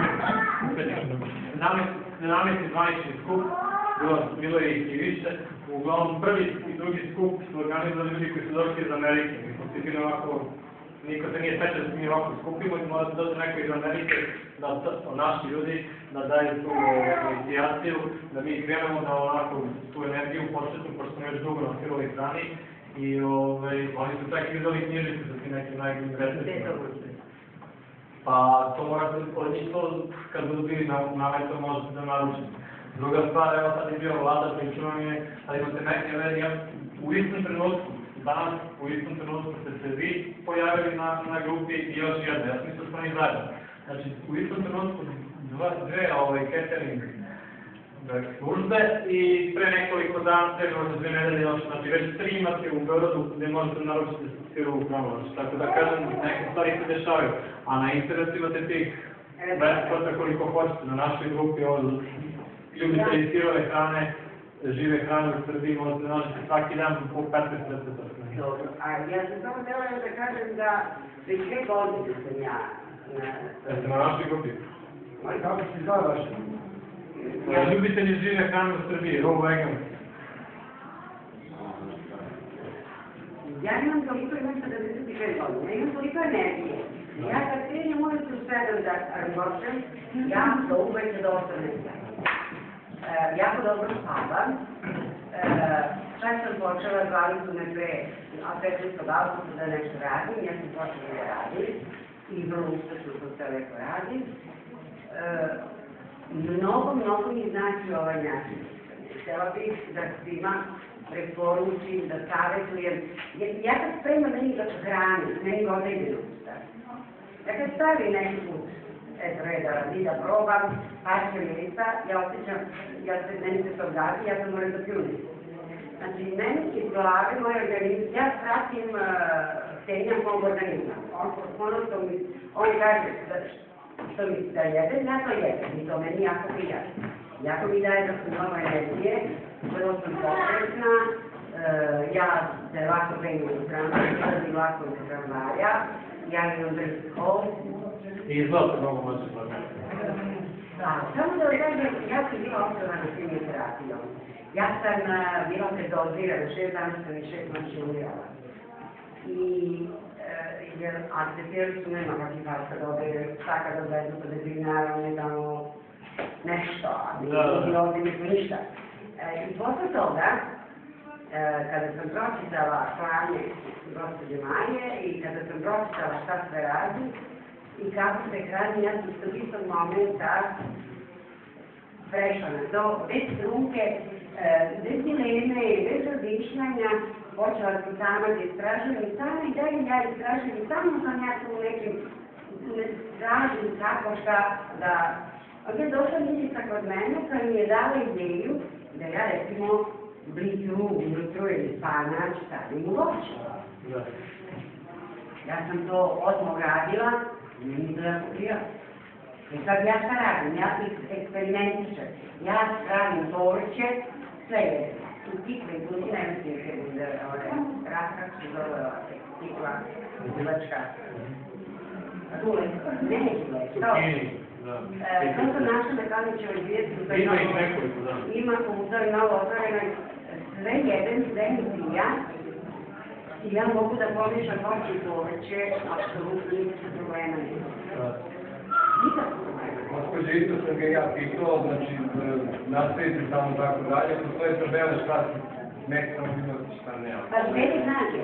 17-12 skup, bilo je i više. Uglavnom, prvi i drugi skup su organizovali ljudi koji su došli iz Amerike. Mi smo svi bili ovako, niko se nije sveća da se mi ovako skupimo i mora da dođe neko iz Amerike, naši ljudi, da daju tu inicijaciju, da mi krenemo da onako tu energiju početnu, pošto smo još dugo na Sirovoj Hrani i oni su čak izdali knjižice za ti neki najbolji recepti. Pa to morate od njih to, kad budu bili na meto, možete da naručite. Druga stvar, evo sad je bio Vlada, pričuvam je, ali imate neke, u istom trenutku, danas u istom trenutku ste se vi pojavili na grupi i još jedna, ja sam mislio što oni zajedno. Znači, u istom trenutku dve catering službe i pre nekoliko dana, pre možda 2 nedelje još, znači već 3 imate u Beogradu gdje možete naručiti Sirovu Hranu, tako da kažem, neke stvari se dešavaju, a na internetu imate tih besplatno koliko hoćete, na našoj grupi ljubitelji Sirove Hrane, žive hrane u Srbiji, možete naći svaki dan po 15 recepta. Dobro, a ja sam samo htjela da kažem da već 2 godine sam ja Jeste na našoj grupi? Kako si zove vaše? Ljubitelji žive hrane u Srbiji, Raw Vegan. Ja imam toliko, imam 75 godina, imam toliko energije. Ja kad krenem ujutru 7 da razgočem, ja do uveče do 8 jako dobro spavam. Čak sam počela, zvali su me pre 15. augusta da nešto radim, ja sam počela da radim i vrlo uspešno to sve lepo radim. Mnogo mi znači ovaj način. Htjela bih da svima preporučim, da savjetujem. Ja kad spremam meni da hrani, meni voda ide na usta. Ja kad stavim neki put, eto reda radi da probam, pašće mirisa, ja osjećam, meni se to gasi, ja sam moram da pljuni. Znači, meni iz glave, moj organizam, ja pratim stenjam mog organizma. Ono što mi, on kaže što mi da jedem, ja to jedem i to meni jako prijatno. Jako mi daje da puno energije, vrlo sam potresna, ja se lako penjem u tramvaju, i lako iz tramvaja, ja imam brzi hod. I izgleda mnogo moće. Da, samo da kažem, ja sam bila optovana hemioterapijom. Ja sam bila predozirana, 6 dana sam i 6 noći umirala. Jer anestezijeri su nema kakvih varska dobe, svaka dovedu kod veterinara, on je tamo nešto, ali ovdje nismo ništa. I posle toga, kada sam pročitala Klanje gospođe Maje i kada sam pročitala šta sve radi i kako se hrani, ja sam u istom momenta prešla na to, bez trunke, bez dileme, bez razmišljanja, počela sam sama da istražujem i sama i dalje ja istražujem i samo sam ja tu nekim tražim kako šta da... Onda je došla ministrica kod mene koja mi je dala ideju da ja recimo blitru, ujutru ili spanač stavim u voće. Ja sam to odmah radila i meni to jako prijatno. I sad ja šta radim? Ja eksperimentišem. Ja pravim povrće, sve jedem. U tikve i budu nemojte bude raskak se zove tikva, uzivačka. Dule, ne dule, to. To sam našla na Kalnićevoj zvijezdi, ima u toj novo otvorenoj, sve jedem, sve mi prija. I ja mogu da pomiješam voće i povrće, apsolutno nikakve problema nema. Nikakve problema. Gospođe, isto sam ga ja pitao, znači, nastavite samo tako dalje, postoje tabele šta se nekako imati, šta nema. Pa gdje li nađe?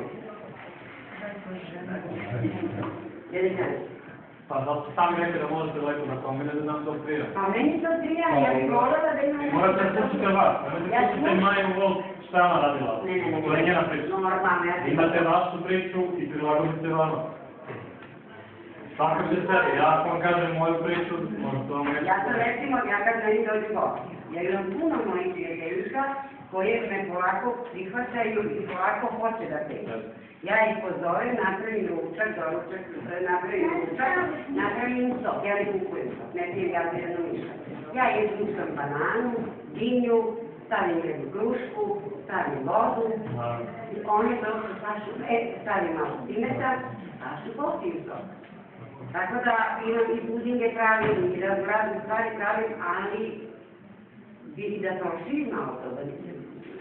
Gdje li nađe? Pa da ste sami rekli da možete lepo da kombinate, da nam to prija. Pa meni to prija, ja bih voljela da imam... Morate da slušate vas, nemojte slušate Maju Volt šta je ona radila. Ne. To je njena priča. Normalno, ja sam... Imate vašu priču i prilagodite vama. Svaka će sebi, ja ako vam kažem moju priču, možete vam reći. Ja sam recimo, ja kad meni dođu gosti, ja imam puno mojih prijateljska koje me polako prihvaćaju i polako hoće da peću. Ja ih pozovem, napravim ručak, doručak, napravim sok, ja ne kupujem sok, ne pijem ja jedno ništa. Ja izlučam bananu, dinju, stavim jednu krušku, stavim vodu, oni to stavim malo cimeta, sašu popiju sok. Tako da imam i pudinge pravim, i razne stvari pravim, ali vidi da trošim malo to, da nisam.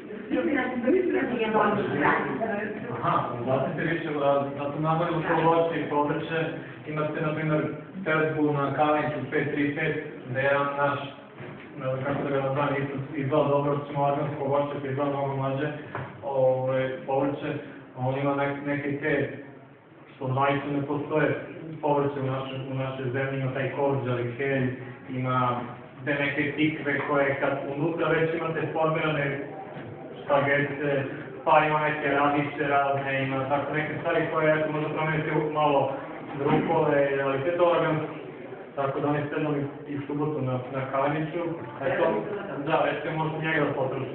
Aha, zatite više, zato nabavimo to voće i povrće. Imate, na primjer, tezgu na Kalniću 535, gde je naš, kako da ga nazvam, izgleda dobro, ćemo organsko voće, koji izgleda mnogo mlađe, povrće. On ima neke te, što zaista ne postoje povrće u našoj zemlji, ima taj korđali, helj, ima te neke tikve koje kad unutra već imate formirane špagete, pa ima neke radice razne, ima tako neke stvari koje možda promenite malo drupove, ali sve to organsko. Tako da oni sedali i u subotu na Kalniću. Da, već možete njega da potrošite.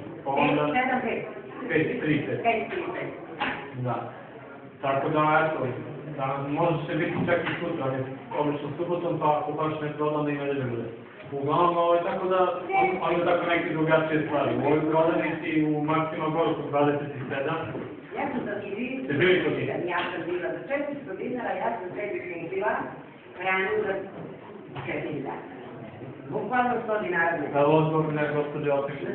5-3. Da. Tako da, eto, može se biti čak i sutra, ali obično subotom, pa ako baš ne prodam da i nedelje bude. Uglavnom, tako da, on ima tako neke drugačije stvari. U ovoj prodavnici u Maksima Gorku 27. Ja sam to i vidim. Ste bili kod njih? Ja sam bila za 400 dinara, ja sam sebi kupila hranu za 4 dana. Bukvalno 100 dinara. Da, odgovor ne, gospođe, otišli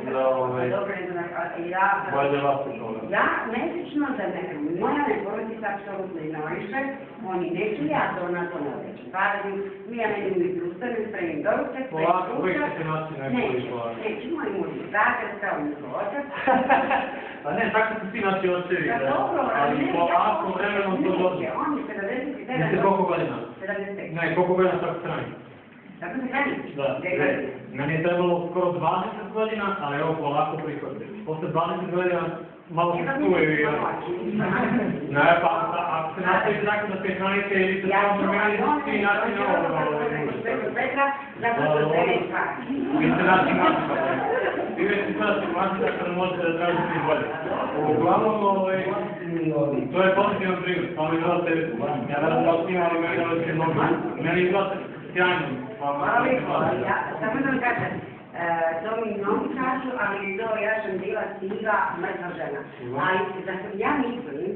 bolje vas u toga. Ja mesečno da moja neporodica apsolutno ignoriše, oni neću, ja to na to ne odrećem. Padim, ja ne idem i drustavim, spremim doručak, Polako, uvijek ćete naći neko izgleda. Neću, moj muž je zakaz, kao njihov otac. Pa ne, tako su svi naši očevi, ali polako, vremenom to dođe. Oni 79. Niste koliko godina? 75. Ne, koliko godina tako strani? Tako se hrani? Da, meni je trebalo skoro 20 godina, ali evo polako prihvatite. Posle 20 godina malo se čuje i... Ne, pa ako se nastavite tako da se hranite ili se samo promenili svi način ovo... Zato što se ne hvala. Vi ste način mačka. Vi već ste znači mačka kada možete da tražite i bolje. Uglavnom, to je pozitivan primjer. Pa mi izgleda se... Ja veram da osnima, ali meni izgleda se mnogo. Meni izgleda se sjajno. Hvala lijepo, samo da vam kažem, to mi mnogi kažu, ali to ja sam bila siva mrtva žena. Ali ja mislim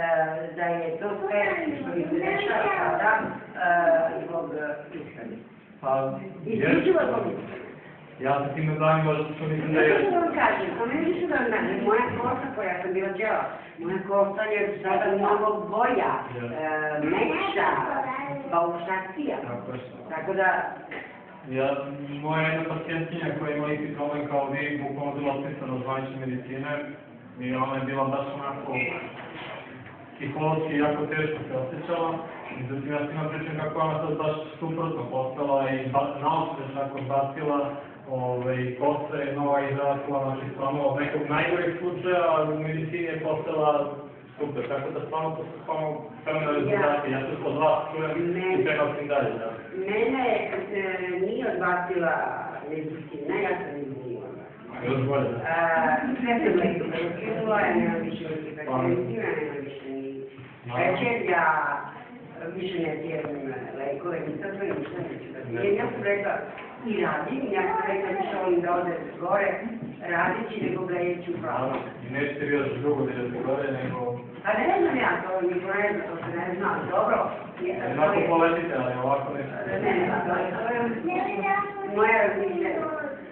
da je to sve što mi se dešava sada zbog ishrane. Pa, Isključivo zbog ja se time bavim, možda što mislim da Ne je... što da vam kažem, pa meni što da vam kažem, moja kosa koja sam bila djela, moja kosa je sada mnogo boja, mekša, baušacija. Tako da, Moja jedna pacijentkinja koja ima isti problem kao vi, bukvalno bila otpisana od zvanične medicine i ona je bila baš onako psihološki jako teško se osjećala. Međutim, ja sam imam pričam kako ona sad baš suprotno postala i naučno je tako bacila kosa je nova izrasla, znači stvarno od nekog najgorih slučaja, a u medicini je postala super, tako da stvarno to su stvarno fenomenalne rezultate. Ja se od vas čujem i prenosim dalje. mene nije odbacila medicina, ja sam medicina. Još bolje. Sve sam lepo prekinula, ja nemam više hipertenziju, ja nemam više ni šećer, ja više ne pijem lekove, nikakve, ništa neću da pijem. Ja sam rekla i radim, ja sam rekla više volim da ode gore, radići nego gledajući u pravu. I nećete vi još drugo da idete gore, nego... Pa ne znam ja, to niko ne zna, to se ne zna, ali dobro. Jednako poletite, ali ovako nećete. Ne, to je moja razmišljenja.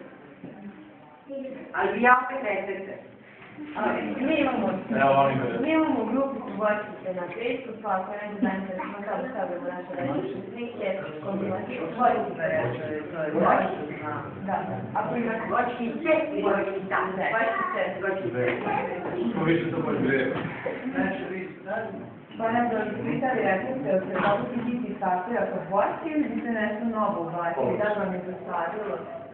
Ali ja opet nesete. Mi imamo grupu Voćice na Facebooku, pa ako ne znam se smo sada stavljamo naše rečične slike, konzumativu Voćice. Da, ako imate Voćice i Voćica. Voćice. Što više to bolje grije. Pa nam da pitali recepte od predobuti biti sastojak od voća ili biste nešto novo ubacili, da vam je dosadilo?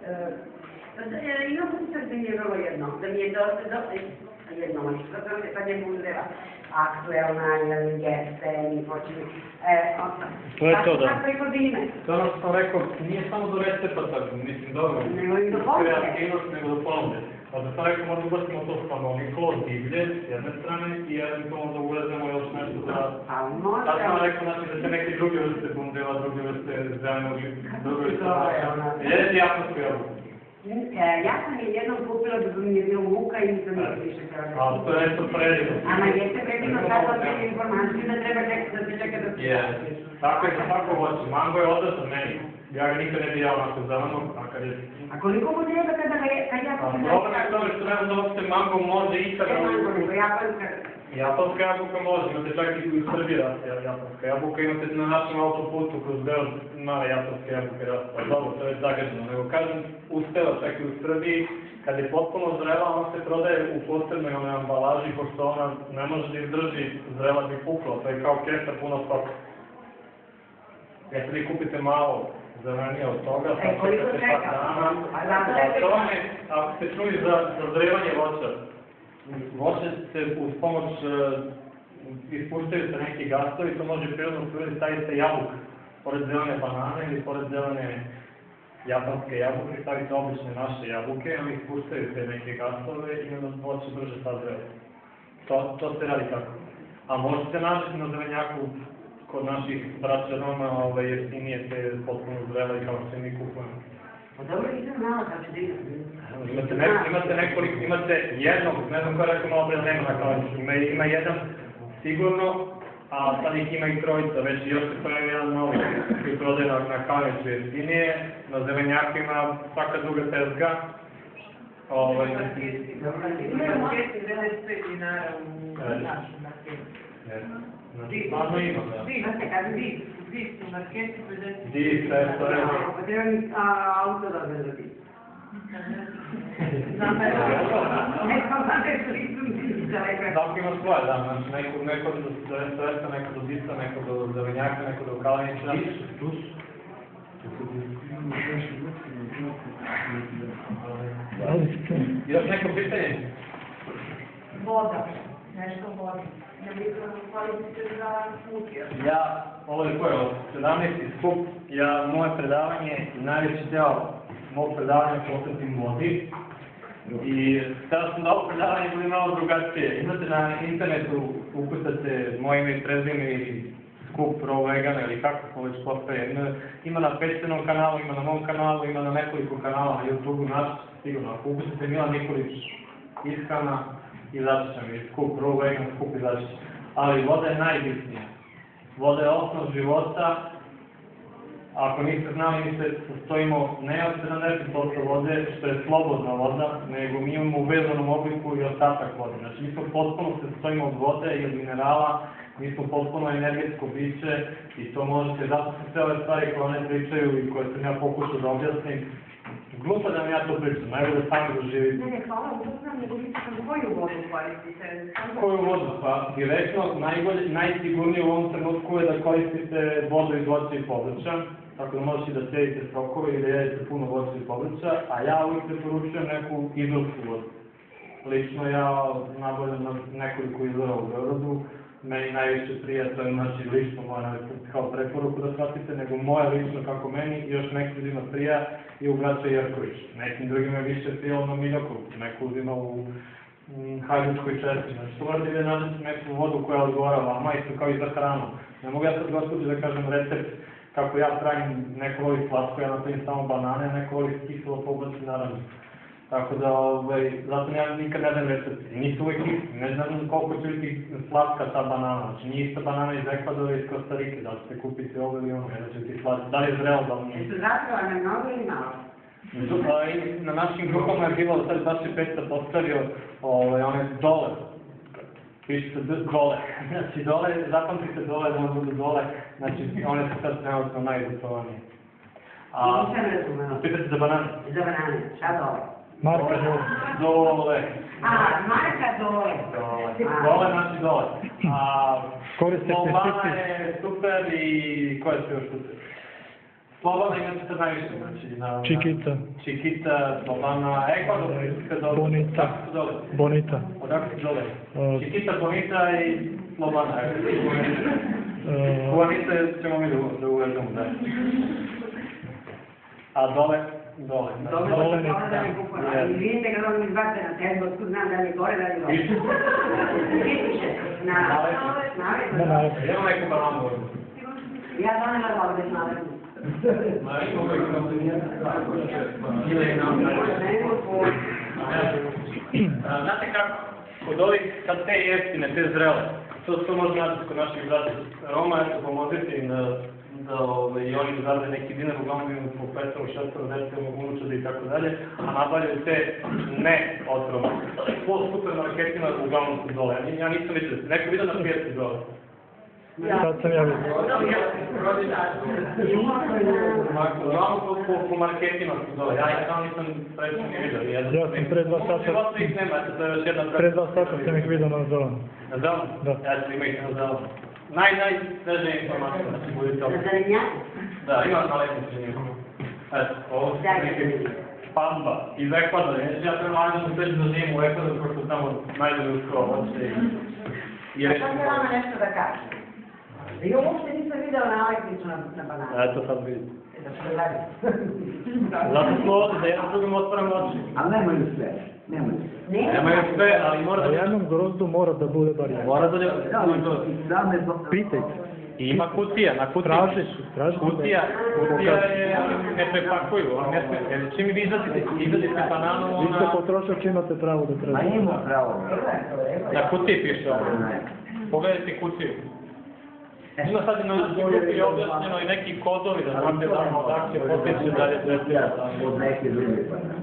Imam utisak da mi je vrlo jedno, da mi je dosta jednolično, kad je budeva aktuelna ili jeste, ni počeli. To je to, da. Tako preko dime. To je ono što sam rekao, nije samo do recepata, mislim, dobro. Nego i do ponude. Kreativnost, nego do ponude. Pa da sam rekao, možda ubacimo to stanovniklo, divlje, s jedne strane, i eventualno da uvezemo još nešto za... Pa možda... Sad sam rekao, znači, da će neke druge vrste bundeva, druge vrste zelenog, druge vrste vaša. Jedete japansku jabuku. Ja sam je jednom kupila da mi je bilo muka i nisam nije više htjela. A to je nešto predivno. Ama jeste predivno sad dobiti informaciju da treba da se čeka da se čeka. Tako je za svako voće. Mango je odličan meni. Ja ga nikad ne bi jao onako zelenog, a kad je... A koliko mu treba kad ja kupim... Problem je tome što nema da uopšte mango može ikada... Nego japanska... Japanska jabuka može, imate čak i u Srbiji raste japanska jabuka, imate na našem autoputu kroz Beograd male japanske jabuke raste. Dobro, to je zagađeno, nego kažem, uspela čak i u Srbiji, kad je potpuno zrela, ona se prodaje u posebnoj onoj ambalaži, pošto ona ne može da izdrži zrela bi pukla, to je kao kesa puno soka. Ja sad vi kupite malo zelenije od toga, pa čekate par dana, a to vam je, ako ste čuli za zrevanje voća, voće se uz pomoć ispuštaju se neki gasovi, to može prirodno uspjeti staviti jabuka, pored zelene banane ili pored zelene japanske jabuke, stavite obične naše jabuke, oni ispuštaju te neke gasove i onda voće brže sazreva. To se radi tako. A možete naći na zelenjaku kod naših braća Roma jeftinije te potpuno zrela i kao što mi kupujemo. Pa dobro, nisam znala kako da idem. Imate jednog, ne znam ko je rekao malo pre da nema na kalenicu, ima jedan sigurno, a sad ih ima i trojica, već još se pojavio jedan novi koji prodaje na kalenicu jeftinije, na zelenjaku ima svaka druga tezga. Imaju marketi 95 dinara u našem marketu. Stvarno ima, da. Vi su marketi 50 Di, sve to je. Pa treba mi auto da me zabi. Neko znate što nisam daleko. Svako ima svoje, da, znači neko do restoresta, neko do dica, neko do zelenjaka, neko do kalenića. Još neko pitanje? voda, nešto vodi. Ne bi koristite za smutio. Ja, ovo je koje, 17. skup, moje predavanje, najveći deo mog predavanja posvetim vodi. I sada sam da ovo predavanje bude malo drugačije. Imate na internetu, ukucate moje ime i prezime i skup Raw Vegana ili kako to već postaje. Ima na Pečenom kanalu, ima na mom kanalu, ima na nekoliko kanala na YouTube-u naš, sigurno. Ako ukucate Milan Nikolić ishrana, izaći će mi skup Raw Vegan, skup izaći će. Ali voda je najbitnija. Voda je osnov života ako niste znali, mi se sastojimo ne od 70% vode, što je slobodna voda, nego mi imamo u vezanom obliku i ostatak vode. Znači, mi smo potpuno se sastojimo od vode i od minerala, mi smo potpuno energetsko biće i to možete, zato su sve ove stvari koje one pričaju i koje sam ja pokušao da objasnim. Glupo da vam ja to pričam, najbolje sami doživite. Ne, hvala, uznam, nego vi sam koju vodu koristite? Koju vodu? Pa direktno, najsigurnije u ovom trenutku je da koristite vodu iz voća i povrća, tako da možete da sjedite sokove i da jedete puno voća i povrća, a ja uvijek preporučujem neku izorsku vodu. Lično ja nabavljam nekoliko izvora u Beogradu, meni najviše prija, to je znači lično moja kao preporuku da shvatite, nego moja lično kako meni i još neki ljudima prija i u Braća Jerković. Nekim drugima je više prijalo na Miljoku, neko uzima u Hajdučkoj česti. Znači to morate da nađete neku vodu koja odgovara vama, isto kao i za hranu. Ne mogu ja sad gospođe da kažem recept kako ja pravim, neko voli slatko, ja napravim samo banane, neko voli kiselo pobaci naravno. Tako da, zato ja nikad ne dam recepti. Nisu uvijek isti, ne znam koliko će biti slatka ta banana. Znači nije ista banana iz Ekvadora i iz Kostarike, da ćete kupiti ovo ili ono, da će biti slatka. Da li je zrelo, da li nije? Jesu zatrovane mnogo ili malo? Na našim grupama je bilo, sad baš je Petra postavio one dole. Pišite dole. Znači dole, zapamtite dole, da budu dole. Znači one su sad trenutno najizotovanije. Nisam razumela. Pitate za banane? Za banane, šta dole? Marka dole. Marka dole. Dole, znači dole. Koriste Slobana je super i koje su još super? Slobana imate sad najviše, znači Čikita, Slobana, Ekvador, Bonita. Bonita. Odakle su dole? Čikita, Bonita i Slobana. Bonita ćemo mi da uvedemo, da. A dole? Dole. Dole ne kupam. I vidite kad on izbate na tezbo, tu znam da li je gore, da li je dole. Piše, naredno. Idemo neku bananu ovdje. Ja donela dole već naredno. Znate kako, kod ovih, kad te jeftine, te zrele, to može naći kod naših brata Roma, ja ću pomoziti im da i oni zarade neki dinar, uglavnom imaju po Petrovu, Šestoru, Decevu, Unučade i tako dalje, a nabavljaju te ne otrovne. Po supermarketima uglavnom su dole. Ja nisam vidio, neko vidio na pijecu dole. Sad sam ja vidio. Uglavnom po marketima su dole. Ja sam nisam srećno ni vidio. Ja sam pre 2 sata... Životno ih nema, to je još jedna Pre 2 sata sam ih vidio na zelenu. Na zelenu? Da. Ja ću ima ih na zelenu. Najsvežnija informacija, znači budete ovdje. Na zelenjaku? Da, ima na letnicu njegu. Eto, ovo su neke pamba iz Ekvadora. Ja sam važno sveći da živim u Ekvadoru, pošto tamo najbolje uskoro ovoće i A sad je vama nešto da kažem. Ja uopšte nisam videla na letnicu na bananu. Eto sad vidim. Zato smo ovdje, da jedan drugim otvaram oči. Ali nemaju sve. Nemaju sve, ali mora da... Na jednom grozdu mora da bude bar jedan. Mora da bude... Pitajte. I ima kutija, na kutiji. Traži. Kutija je, ne prepakuju, jer čim vi izadite bananu, Vi ste potrošač, imate pravo da tražite. Ma ima pravo. na kutiji piše ovo. Pogledajte kutiju. Ima sad i na kutiji objašnjeno i neki kodovi da znate da odakle potiče dalje tretira. Od neke druge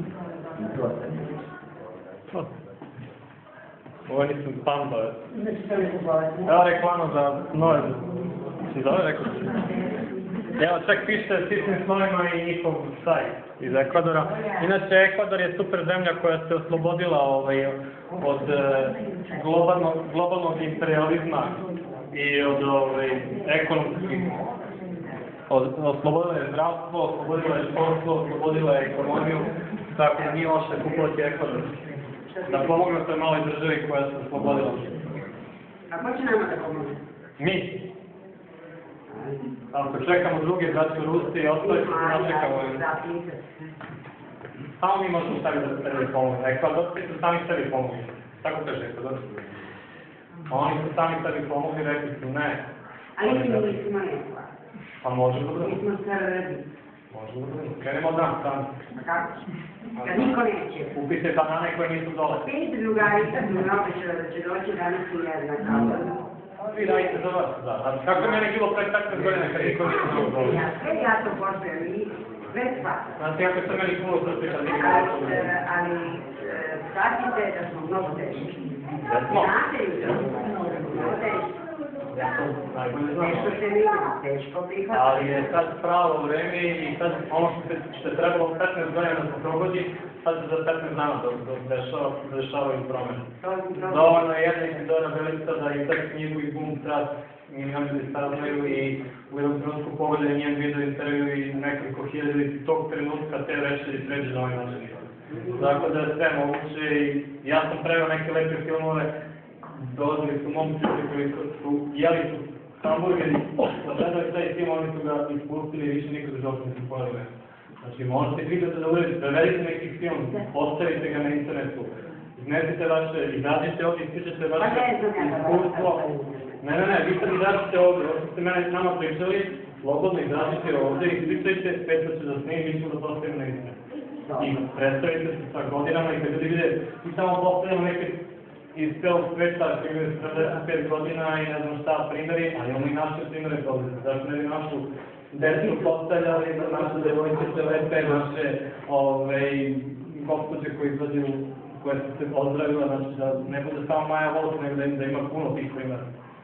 pa. Ovo nisam pamba. Evo reklama za nove. Si zove rekao? Evo čak piše sitnim slovima i njihov sajt iz Ekvadora. Inače, Ekvador je super zemlja koja se oslobodila od globalnog imperializma i od ekonomskih. Oslobodila je zdravstvo, oslobodila je školstvo, oslobodila je ekonomiju, tako da nije loše kupovati Ekvador. Da pomogne toj maloj državi koja se oslobodila. A ko će nama da pomogne? Mi. Ako čekamo druge, braće Rusi i ostali, načekamo im. Samo mi možemo sebi da sebi pomoći. Ekvadorci su sami sebi pomogli. Tako kaže Ekvadorci. Oni su sami sebi pomogli, rekli su ne. Ali mi nismo nekva. Pa možemo da budemo. Mi smo Srbi. Možemo da budemo. Krenemo od nas sami. A kako? Kad niko neće. Kupite banane koje nisu dole. 5 drugarica mi obećala da će doći danas i jedna kao. Vi radite za vas, da. A kako je meni bilo pre 15 godina kad niko nije znao dobro? Sve ja to poštujem i sve shvatam. Znate, kako se meni puno srce kad niko Ali shvatite da smo mnogo teški. Jesmo. Znate ju to, mnogo teški. Ja to najbolje znam. Teško se mi, teško prihvatiti. Ali je sad pravo vreme i sad ono što je trebalo 15 godina da se progodi, sad se za 15 dana dešavaju promene. Dovoljno je jedna Isidora Belica da i sad knjigu i Bum Strat i ljudi saznaju i u jednom trenutku pogledaju njen video intervju i nekoliko hiljada iz tog trenutka te reči pređe na ovaj način. Tako da je sve moguće i ja sam preveo neke lepe filmove, dolazili su momci koji su jeli su hamburgeri, gledali taj film, oni su ga ispustili i više nikad u životu nisu pojeli. Znači, možete vidjeti da uredite, preverite neki film, postavite ga na internetu, iznesite vaše, izađite ovdje, ističete vaše iskustvo. Ne, vi sad izađite ovdje, ovo ste nama pričali, slobodno izađite ovdje, ispričajte, spet da će da snimim, mi ćemo da postavimo na internet. I predstavite se sa godinama i kad ljudi vide, mi samo postavljamo neke iz celog sveta koji imaju 45 godina i ne znam šta primjeri, ali imamo i naše primjere toga, zašto ne bi našu decu postavljali, naše devojčice lepe, naše gospođe koji izlađu, koje su se pozdravila, znači da ne bude samo Maja Volk, nego da ima puno tih primjera.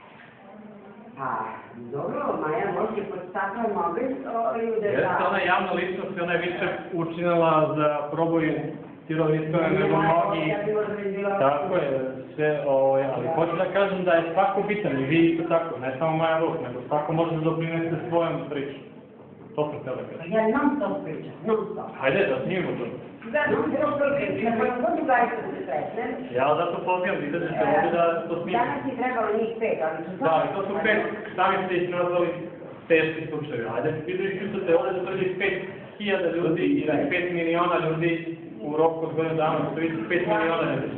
Pa, dobro, Maja Volk je pod staklom mogli da... Jeste, ona je javna ličnost i ona je više učinila za proboj tirovistove nego mnogi... Tako je, sve, ali hoću da kažem da je svako bitan i vi isto tako, ne samo Maja Volk, nego svako može da doprinese svojom priču. To sam htio da kažem. Ja non stop pričam, non stop. Hajde, da snimimo to. Da, non stop pričam, na kojem god ugajte da se sretnem. Ja zato pozivam, vi ćete ovdje da to snimimo. Danas je trebalo njih 5, ali su... Da, i to su 5, sami ste ih nazvali teški slučajevi. Hajde, vi da ispričate ovdje da dođe 5.000 ljudi i da 5 miliona ljudi u roku od godinu dana, što vidite 5 miliona ljudi.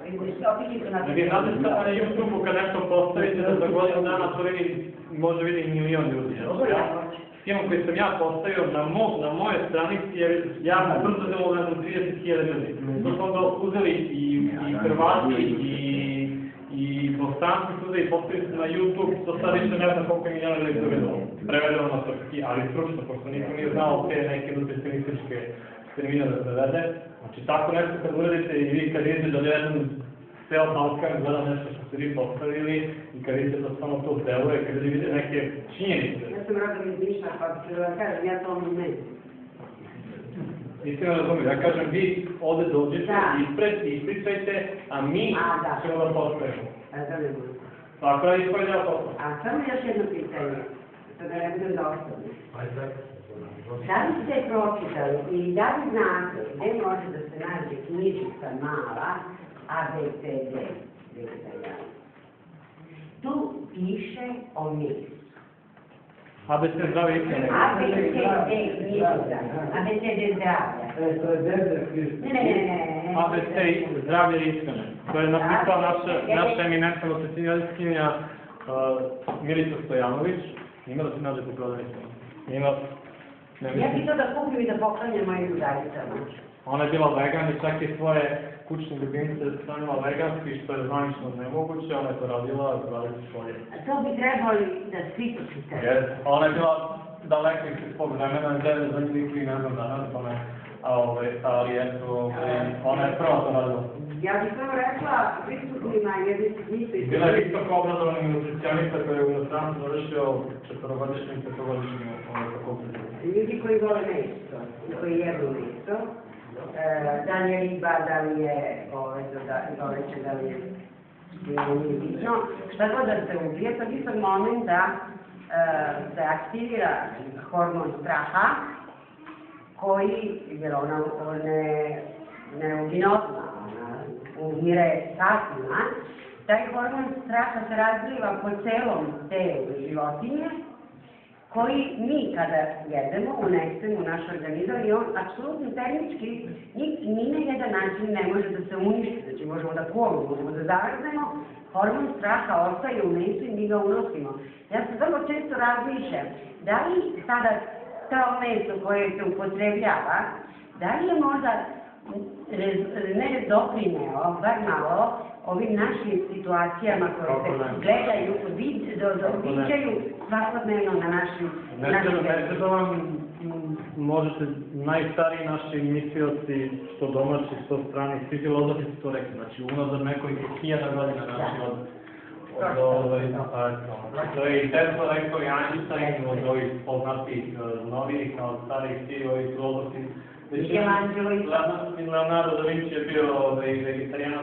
Vi znate šta na YouTube-u kad nešto postavite da za godinu dana to može vidjeti milion ljudi. Film koji sam ja postavio na moje stranici je javno brzo delo na 30.000 ljudi. To smo ga uzeli i Hrvati i Bosanci su uzeli i postavili se na YouTube, to sad više ne znam koliko je miliona ljudi dovedalo. Prevedeno na srpski, ali stručno, pošto niko nije znao te neke nutricionističke termine da prevede. Znači tako nešto kad uradite i vi kad vidite da jedan ceo Balkan gleda nešto što ste vi postavili i kad vidite da samo to deluje, kad vidite neke činjenice. Ja sam rodom iz Niša, pa ću da vam kažem, ja to ono ne znam. Niste me razumili, ja kažem vi ovdje dođete i ispričajte, a mi ćemo da postavimo. Tako da ispravljamo postavimo. A samo još jedno pitanje, to da ne budem da ostavim. Da li ste pročitali ili da li znate gdje može da se nađe knjižica mala ABCD? Tu piše o mesu. ABC zdravlje iskrene. ABCD knjižica. ABCD zdravlja. To je debel knjižica. Ne. ABC zdravlje iskrene. To je napisala naša eminentna nutricionistkinja Milica Stojanović. Ima da se nađe po prodavnicama. Ja bih to da kupim i da poklanjam mojim drugaricama. Ona je bila vegan i čak i svoje kućne ljubimce stanila veganski, što je zvanično nemoguće, ona je to radila 20 godina. To bi trebali da svi to čitaju. Ona je bila daleko iz svog vremena, za njih i ne znam danas, ali eto, ona je prva to radila. Ja bih samo rekla pristupnima jednih knjiža i... Bila je visoko obrazovani nutricionista koji je u inostranstvu završio 4-godišnjim i 5-godišnjim fakultetom. Ljudi koji vole meso, koji jedu meso, da li je riba, da li je goveće, da li je bitno, šta god da se ubije, to je sad moment da se aktivira hormon straha, koji, jer ona neuginozna, umire satima, taj hormon straha se razliva po celom telu životinje, koji mi kada jedemo unesemo u naš organizam i on apsolutno tehnički ni na jedan način ne može da se uništi, znači možemo da kolimo, možemo da zamrznemo, hormon straha ostaje u mesu i mi ga unosimo. Ja se vrlo često razmišljam, da li sada to meso koje se upotrebljava, da li je možda ne doprineo, bar malo, ovim našim situacijama koje se gledaju, viđaju svakodnevno na našim... Ne treba vam, možete, najstariji naši mislioci, što domaći, što strani, svi filozofi su to rekli, znači unazad nekoliko hiljada godina naši to je i Tesla rekao i Einstein od ovih poznatih novih, kao starih svi ovih filozofi. Leonardo da Vinci je bio vegetarijanac.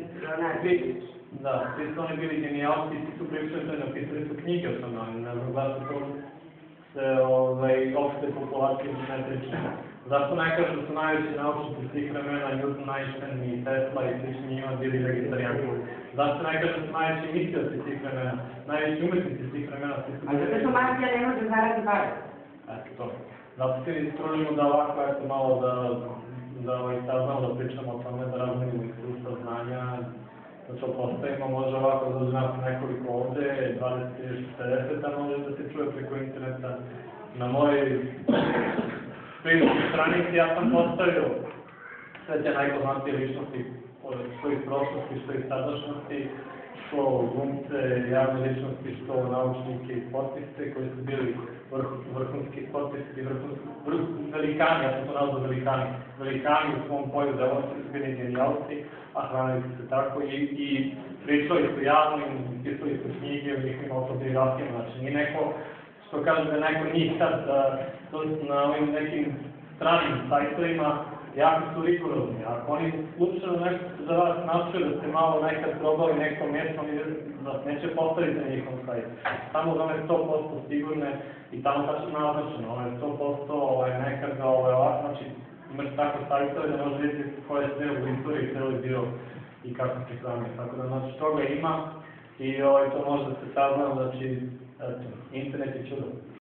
Da, svi su oni bili genijalci, svi su pričali, napisali su knjige o tome, ne znam zašto to se opšte populacije ne priča. Zašto ne kažu da su najveći naučnici svih vremena, Newton, Einstein i Tesla i slični njima bili vegetarijanci? Zašto ne kažu da su najveći mislioci svih vremena, najveći umetnici svih vremena? A zato što mafija ne može zaradi pare. Eto to. Zato se trudimo da ovako, eto malo da saznamo, da pričamo o tome, da razmenimo iskustva, znanja, da to postavimo, može ovako da dođe nas nekoliko ovde, 20, 40, a može da se čuje preko interneta. Na mojoj Facebook stranici ja sam postavio sve te najpoznatije ličnosti što iz prošlosti, što iz sadašnjosti, što glumce, javne ličnosti, što naučnike i sportiste koji su bili vrhunski sportisti, velikani, ja sam to nazvao velikani u svom polju, da oni su bili genijalci, a hranili su se tako i pričali su javno i pisali su knjige u njihovim autobiografijama, znači ni neko, što kaže da neko njih sad na ovim nekim stranim sajtovima jako su rigorozni. Ako oni slučajno nešto za vas naučili da ste malo nekad probali neko mjesto, oni vas neće postaviti na njihovom sajtu. Tamo da one 100% sigurne i tamo tačno naznačeno, one 100% nekad ovako, znači imaš tako sajtove da može vidjeti koje je sve u istoriji cijeli bio i kako se hranio. Tako da znači toga ima i to može da se sazna, znači internet je čudo.